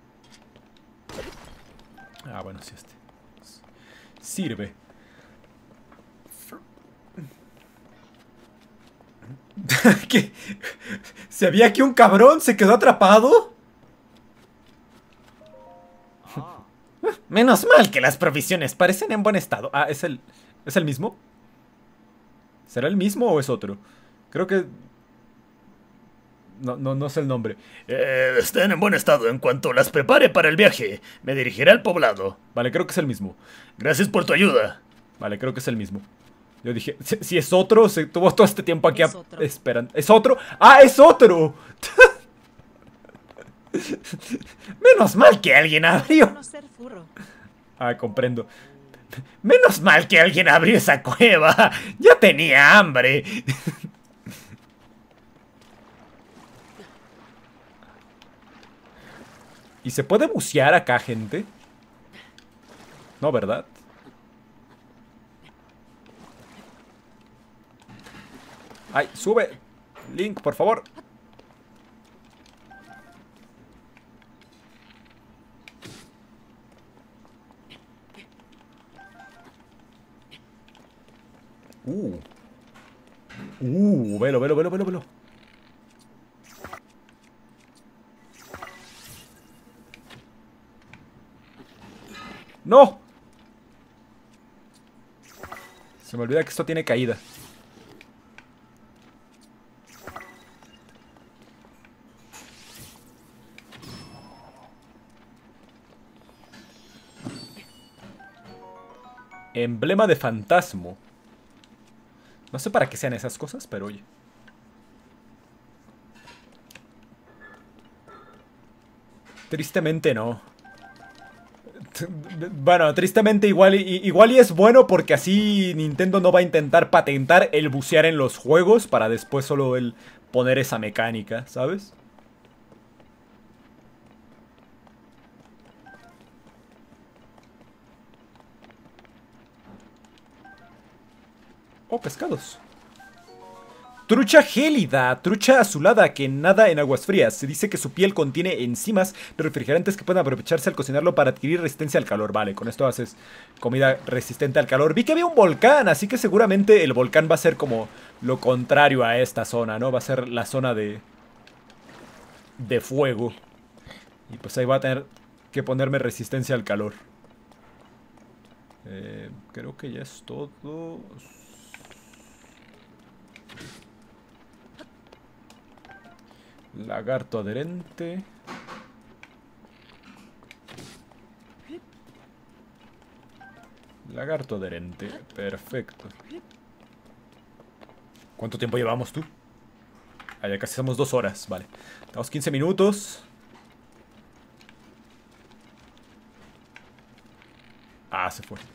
Ah, bueno, sí, este sirve. ¿Qué? ¿Se había aquí un cabrón? ¿Se quedó atrapado? Menos mal que las provisiones parecen en buen estado. Ah, ¿es el mismo? ¿Será el mismo o es otro? Creo que... No sé el nombre. Están en buen estado. En cuanto las prepare para el viaje, me dirigiré al poblado. Vale, creo que es el mismo. Gracias por tu ayuda. Vale, creo que es el mismo. Yo dije, si es otro, se tuvo todo este tiempo aquí esperando. ¿Es otro? ¡Ah, es otro! Menos mal que alguien abrió. Ah, comprendo. Menos mal que alguien abrió esa cueva. Ya tenía hambre. ¿Y se puede bucear acá, gente? No, ¿verdad? ¡Ay, sube! Link, por favor. Velo. ¡No! Se me olvida que esto tiene caída. Emblema de fantasma. No sé para qué sean esas cosas, pero oye. Tristemente no. Bueno, tristemente igual y es bueno porque así Nintendo no va a intentar patentar el bucear en los juegos para después solo el poner esa mecánica, ¿sabes? Oh, pescados. Trucha gélida, trucha azulada que nada en aguas frías. Se dice que su piel contiene enzimas refrigerantes que pueden aprovecharse al cocinarlo para adquirir resistencia al calor. Vale, con esto haces comida resistente al calor. Vi que había un volcán, así que seguramente el volcán va a ser como lo contrario a esta zona, ¿no? Va a ser la zona de fuego. Y pues ahí va a tener que ponerme resistencia al calor. Creo que ya es todo. Lagarto adherente. Lagarto adherente. Perfecto. ¿Cuánto tiempo llevamos tú? Ah, ya casi somos 2 horas. Vale. Estamos 15 minutos. Ah, se fue.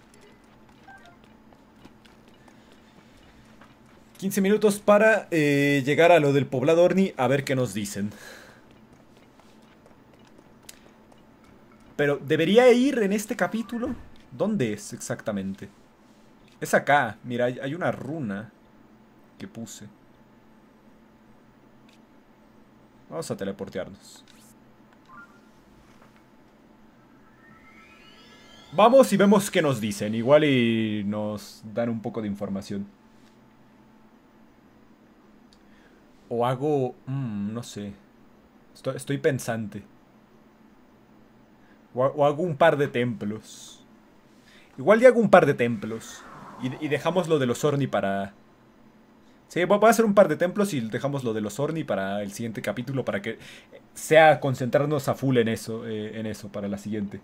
15 minutos para llegar a lo del poblado Orni, a ver qué nos dicen. Pero, ¿debería ir en este capítulo? ¿Dónde es exactamente? Es acá. Mira, hay una runa que puse. Vamos a teleportearnos. Vamos y vemos qué nos dicen. Igual y nos dan un poco de información. O hago... no sé. Estoy pensante. O hago un par de templos. Igual y hago un par de templos. Y dejamos lo de los Orni para... Sí, voy a hacer un par de templos y dejamos lo de los Orni para el siguiente capítulo. Para que sea concentrarnos a full en eso para la siguiente.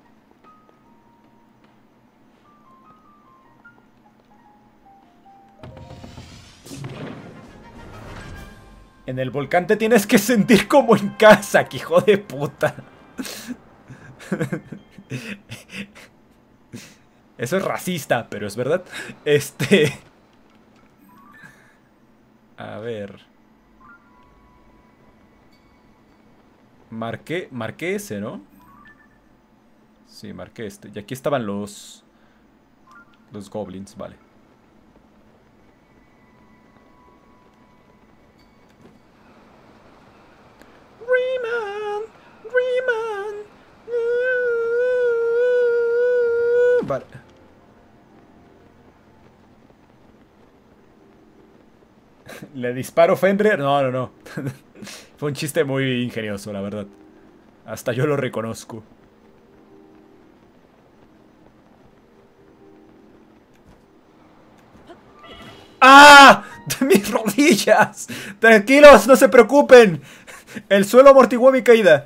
En el volcán te tienes que sentir como en casa, que hijo de puta. Eso es racista, pero es verdad. A ver. Marqué ese, ¿no? Sí, marqué este. Y aquí estaban los goblins, vale. Rayman. Vale. ¿Le disparo Fenrir? No. Fue un chiste muy ingenioso, la verdad. Hasta yo lo reconozco. ¡Ah! ¡Mis rodillas! Tranquilos, no se preocupen. El suelo amortiguó mi caída.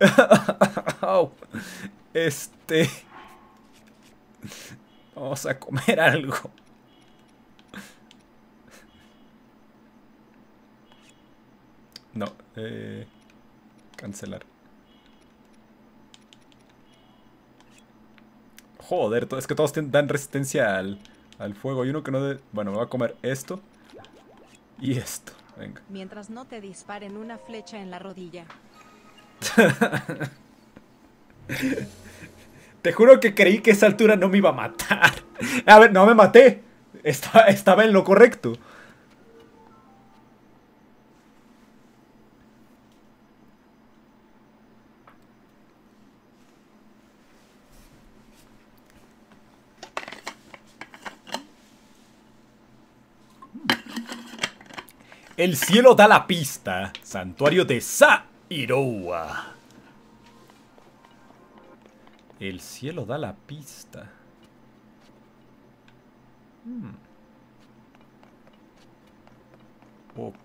Vamos a comer algo. No, cancelar. Joder, es que todos dan resistencia al fuego. Y uno que no de... Bueno, me va a comer esto. Y esto, venga. Mientras no te disparen una flecha en la rodilla. Te juro que creí que esa altura no me iba a matar. A ver, no me maté. Estaba en lo correcto. El cielo da la pista. Santuario de Sa-Iroha. El cielo da la pista. Ok.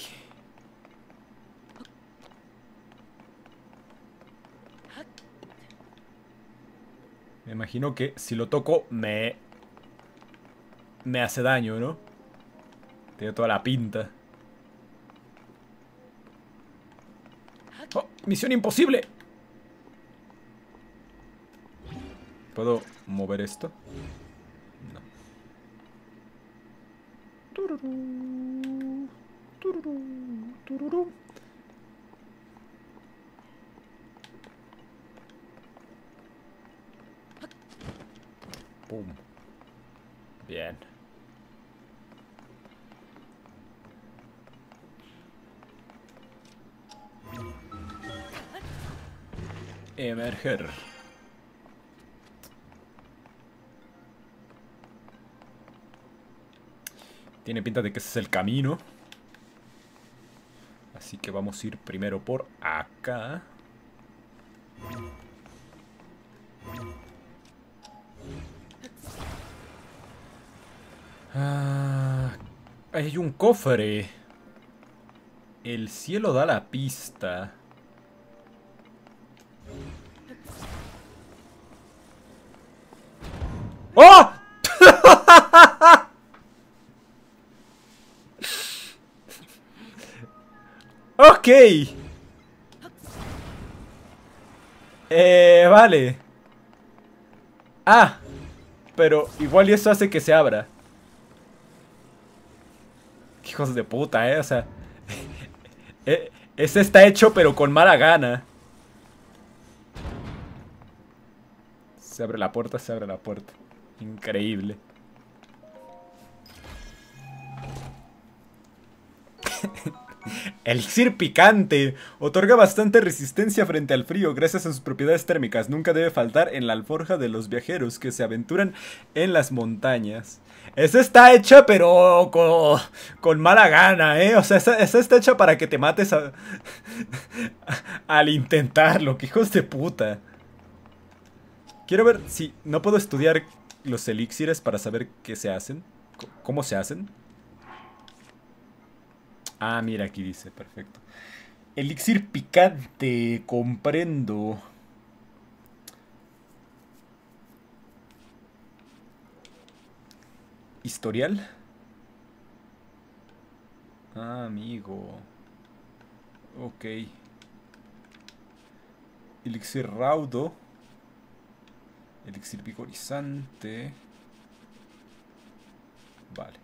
Me imagino que si lo toco me hace daño, ¿no? Tiene toda la pinta. ¡Oh! ¡Misión imposible! ¿Puedo mover esto? No. Tururú, tururú, tururú. Pum. Bien. Emerger. Tiene pinta de que ese es el camino. Así que vamos a ir primero por acá. Hay un cofre. El cielo da la pista. ¡Oh! Ok. Vale. Ah. Pero igual y eso hace que se abra. Hijos de puta, o sea. Ese está hecho pero con mala gana. Se abre la puerta, se abre la puerta. Increíble. Elixir picante. Otorga bastante resistencia frente al frío gracias a sus propiedades térmicas. Nunca debe faltar en la alforja de los viajeros que se aventuran en las montañas. Esa está hecha pero con mala gana, ¿eh? O sea, esa está hecha para que te mates al intentarlo. Que hijos de puta. Quiero ver si no puedo estudiar los elixires para saber qué se hacen. ¿Cómo se hacen? Ah, mira, aquí dice, perfecto. Elixir picante, comprendo. Historial. Ah, amigo. Ok. Elixir raudo. Elixir vigorizante. Vale.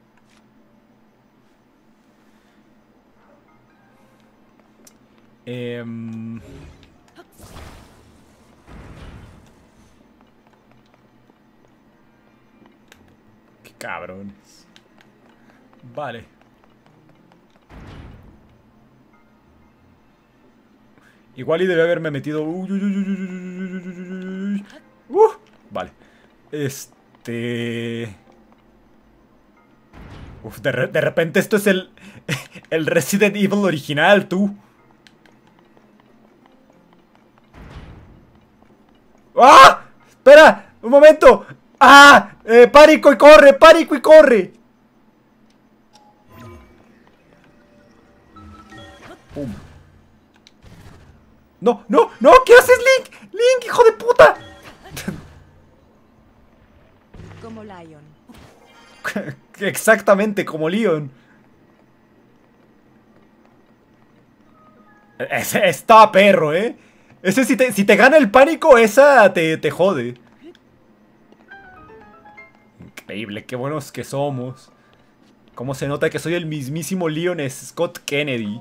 Qué cabrones. Vale. Igual y debe haberme metido. Vale. Uf, de repente esto es el Resident Evil original, tú. ¡Ah! ¡Espera! ¡Un momento! ¡Ah! ¡Pánico y corre! ¡Pánico y corre! ¡Pum! ¡No! ¡No! ¡No! ¿Qué haces, Link? ¡Link, hijo de puta! Como Lion. Exactamente, como Leon. Ese está perro, ¿eh? Ese si te gana el pánico, esa te jode. Increíble, qué buenos que somos. Cómo se nota que soy el mismísimo Leon Scott Kennedy.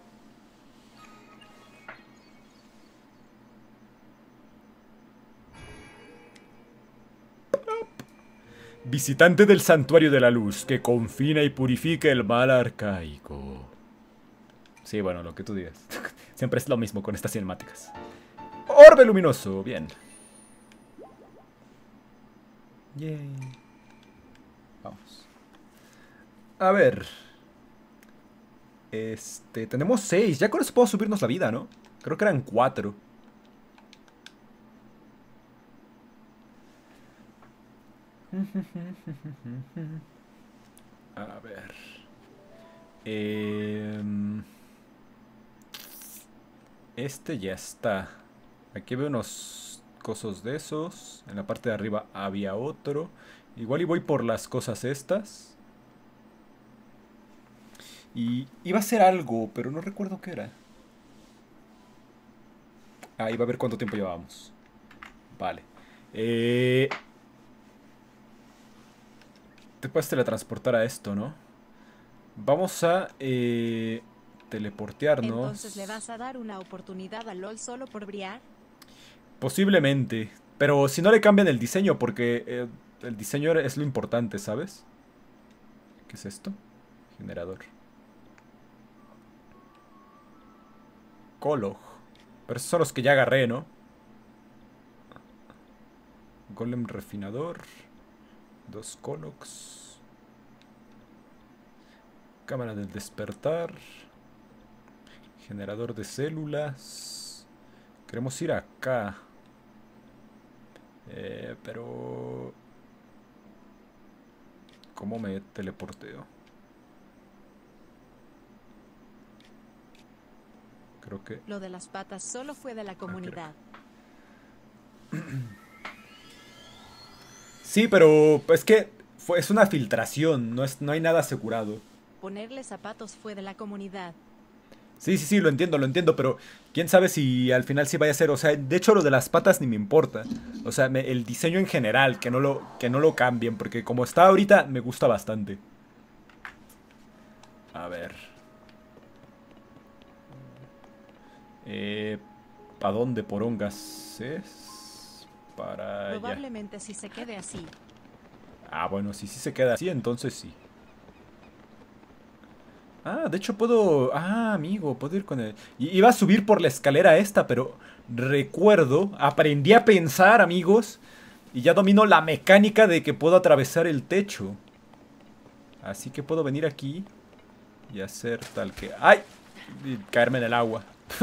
Visitante del Santuario de la Luz, que confina y purifica el mal arcaico. Sí, bueno, lo que tú digas. Siempre es lo mismo con estas cinemáticas. Orbe luminoso, bien. Yay. Vamos. A ver. Tenemos 6. Ya con eso puedo subirnos la vida, ¿no? Creo que eran 4. A ver. Este ya está. Aquí veo unos cosos de esos. En la parte de arriba había otro. Igual y voy por las cosas estas. Y iba a ser algo, pero no recuerdo qué era. Ah, iba a ver cuánto tiempo llevábamos. Vale. Te puedes teletransportar a esto, ¿no? Vamos a teleportearnos. Entonces le vas a dar una oportunidad a LOL solo por brillar. Posiblemente. Pero si no le cambian el diseño, porque el diseño es lo importante, ¿sabes? ¿Qué es esto? Generador. Kolog. Pero esos son los que ya agarré, ¿no? Golem refinador. 2 Kologs. Cámara del despertar. Generador de células. Queremos ir acá. Pero... ¿cómo me teleporteo? Creo que... Lo de las patas solo fue de la comunidad. Sí, pero es que es una filtración, no hay nada asegurado. Ponerle zapatos fue de la comunidad. Sí, lo entiendo, pero quién sabe si al final sí vaya a ser, o sea, de hecho lo de las patas ni me importa. O sea, el diseño en general, que no lo cambien, porque como está ahorita me gusta bastante. A ver. ¿Para dónde porongas es? Para allá. Probablemente si se quede así. Ah, bueno, si sí se queda así, entonces sí. Ah, de hecho puedo... Ah, amigo, puedo ir con el... Iba a subir por la escalera esta, pero recuerdo, aprendí a pensar, amigos, y ya domino la mecánica de que puedo atravesar el techo. Así que puedo venir aquí y hacer tal que... ¡Ay! Y caerme en el agua.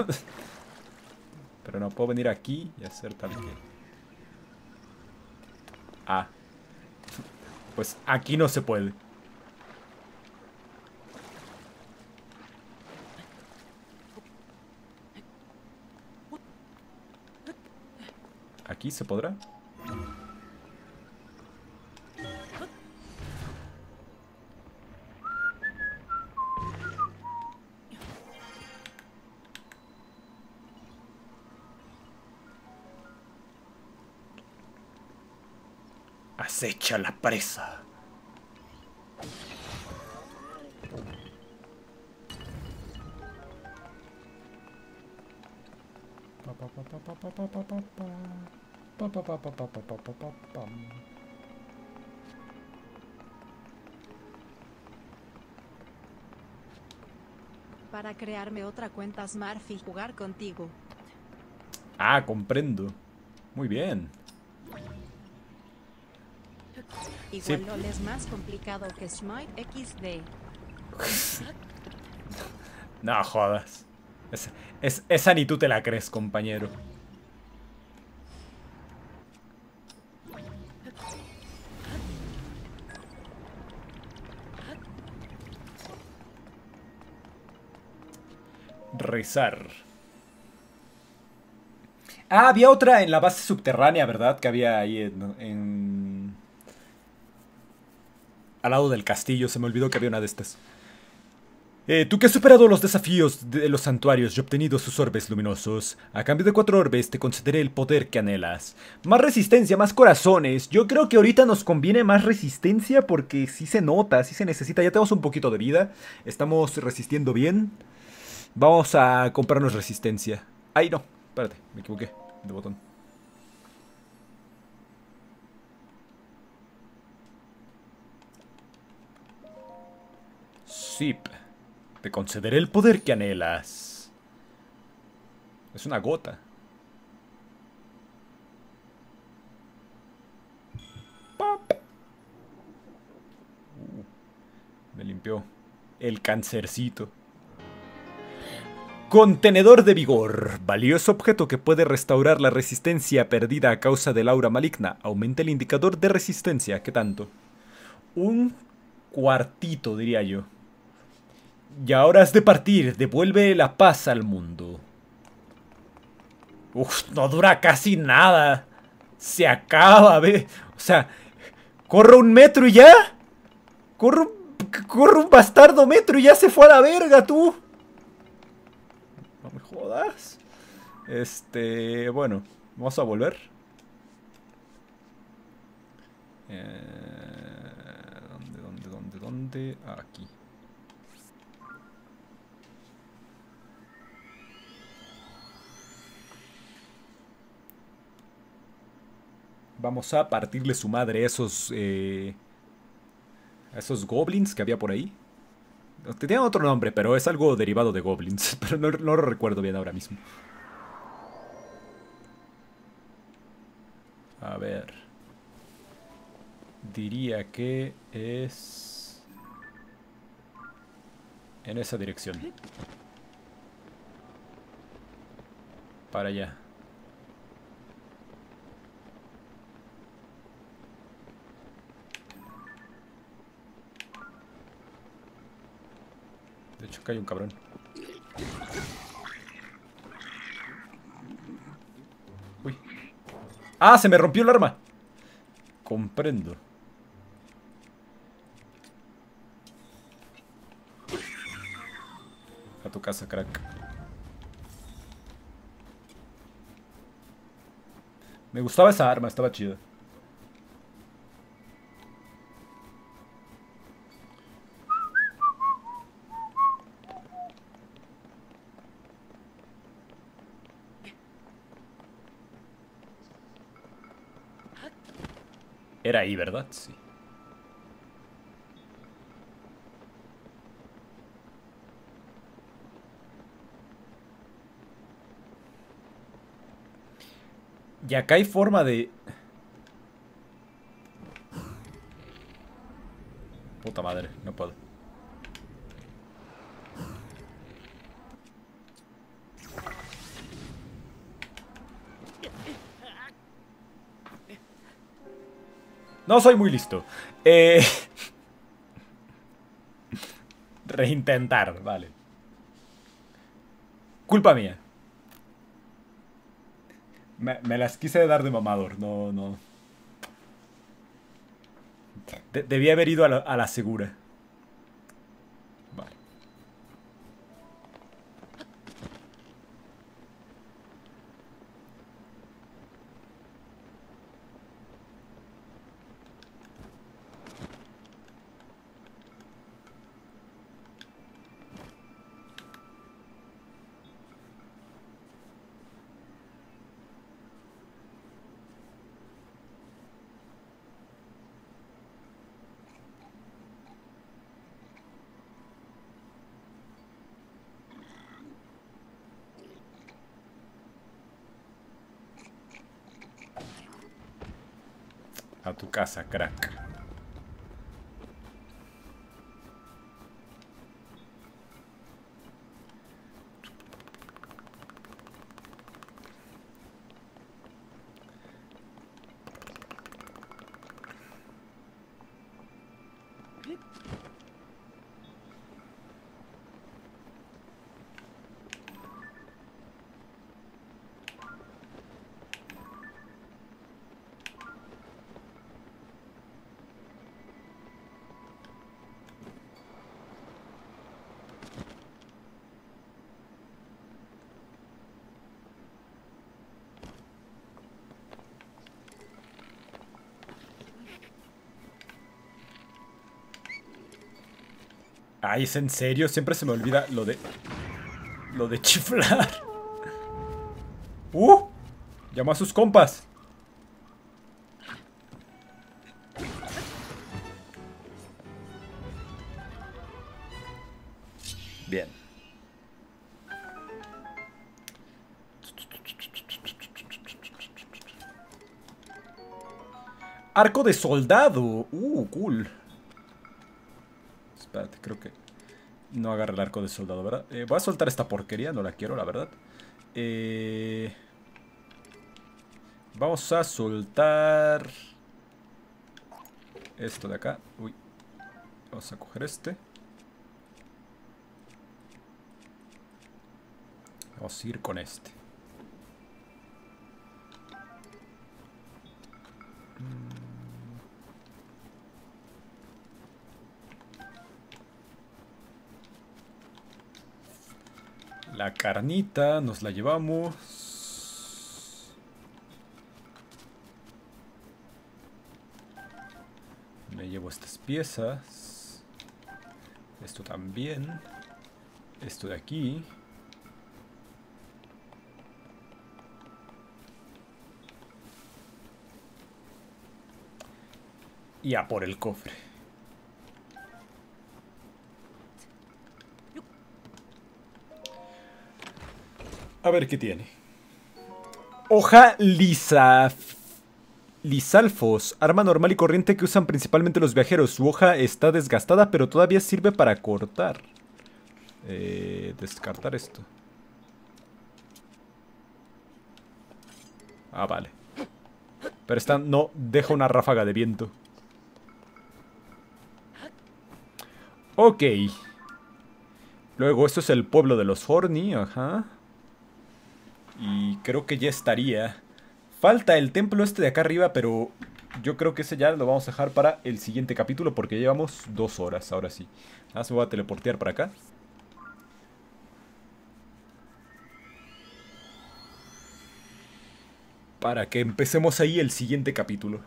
Pero no, puedo venir aquí y hacer tal que... Ah. Pues aquí no se puede. ¿Aquí se podrá? Acecha la presa. Para crearme otra cuenta Smurf y jugar contigo. Ah, comprendo. Muy bien. Igual Sí. LOL es más complicado que Smite XD. No jodas. Esa ni tú te la crees, compañero. Rezar. Ah, había otra en la base subterránea, ¿verdad? Que había ahí al lado del castillo. Se me olvidó que había una de estas. Tú que has superado los desafíos de los santuarios y obtenido sus orbes luminosos, a cambio de 4 orbes te concederé el poder que anhelas. Más resistencia, más corazones. Yo creo que ahorita nos conviene más resistencia porque sí se nota, sí se necesita. Ya tenemos un poquito de vida, estamos resistiendo bien. Vamos a comprarnos resistencia. Ay, no, espérate, me equivoqué de botón. Zip. Te concederé el poder que anhelas. Es una gota. ¡Pop! Me limpió el cancercito. Contenedor de vigor. Valioso objeto que puede restaurar la resistencia perdida a causa del aura maligna. Aumenta el indicador de resistencia. ¿Qué tanto? Un cuartito, diría yo. Y ahora has de partir. Devuelve la paz al mundo. Uf, no dura casi nada. Se acaba, ve. O sea, corro 1 metro y ya. Corro un bastardo metro y ya se fue a la verga, tú. No me jodas. Bueno, vamos a volver. ¿Dónde? Ah, aquí. Vamos a partirle su madre a esos goblins que había por ahí. Tenían otro nombre, pero es algo derivado de goblins. Pero no lo recuerdo bien ahora mismo. A ver. Diría que es... en esa dirección. Para allá. De hecho, acá hay un cabrón. Uy. ¡Ah! Se me rompió el arma. Comprendo. A tu casa, crack. Me gustaba esa arma, estaba chida. Era ahí, ¿verdad? Sí. Y acá hay forma de... Puta madre, no puedo. No soy muy listo. Reintentar, vale. Culpa mía. Me las quise dar de mamador, no. Debí haber ido a la segura. Vale. A tu casa, crack. Ay, ¿es en serio? Siempre se me olvida lo de... Lo de chiflar. Llamó a sus compas. Bien. Arco de soldado. Cool. Espérate, creo que no agarra el arco de soldado, ¿verdad? Voy a soltar esta porquería, no la quiero, la verdad. Vamos a soltar esto de acá. Uy. Vamos a coger este. Vamos a ir con este. La carnita nos la llevamos. Me llevo estas piezas. Esto también. Esto de aquí. Y a por el cofre. A ver qué tiene. Hoja lisa. Lisalfos. Arma normal y corriente que usan principalmente los viajeros. Su hoja está desgastada, pero todavía sirve para cortar. Descartar esto. Ah, vale. Pero esta no deja una ráfaga de viento. Ok. Luego, esto es el pueblo de los Horny, ajá. Y creo que ya estaría. Falta el templo este de acá arriba, pero yo creo que ese ya lo vamos a dejar para el siguiente capítulo porque llevamos 2 horas, ahora sí. Ahora se me voy a teleportear para acá. Para que empecemos ahí el siguiente capítulo.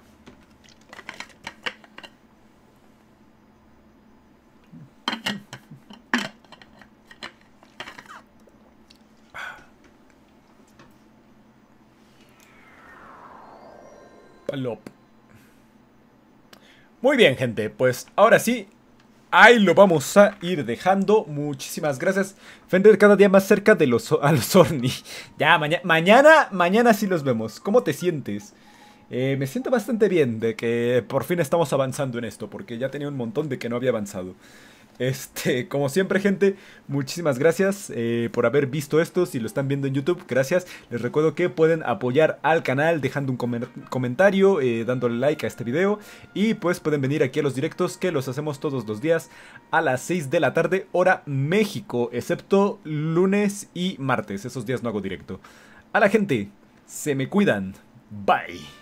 Palop. Muy bien, gente, pues ahora sí ahí lo vamos a ir dejando. Muchísimas gracias. Fender cada día más cerca de a los Orni. Ya, mañana sí los vemos. ¿Cómo te sientes? Me siento bastante bien de que por fin estamos avanzando en esto, porque ya tenía un montón de que no había avanzado. Como siempre, gente, muchísimas gracias por haber visto esto. Si lo están viendo en YouTube, gracias. Les recuerdo que pueden apoyar al canal dejando un comentario, dándole like a este video. Y pues pueden venir aquí a los directos, que los hacemos todos los días a las 6 de la tarde, hora México, excepto lunes y martes. Esos días no hago directo. A la gente, se me cuidan. Bye.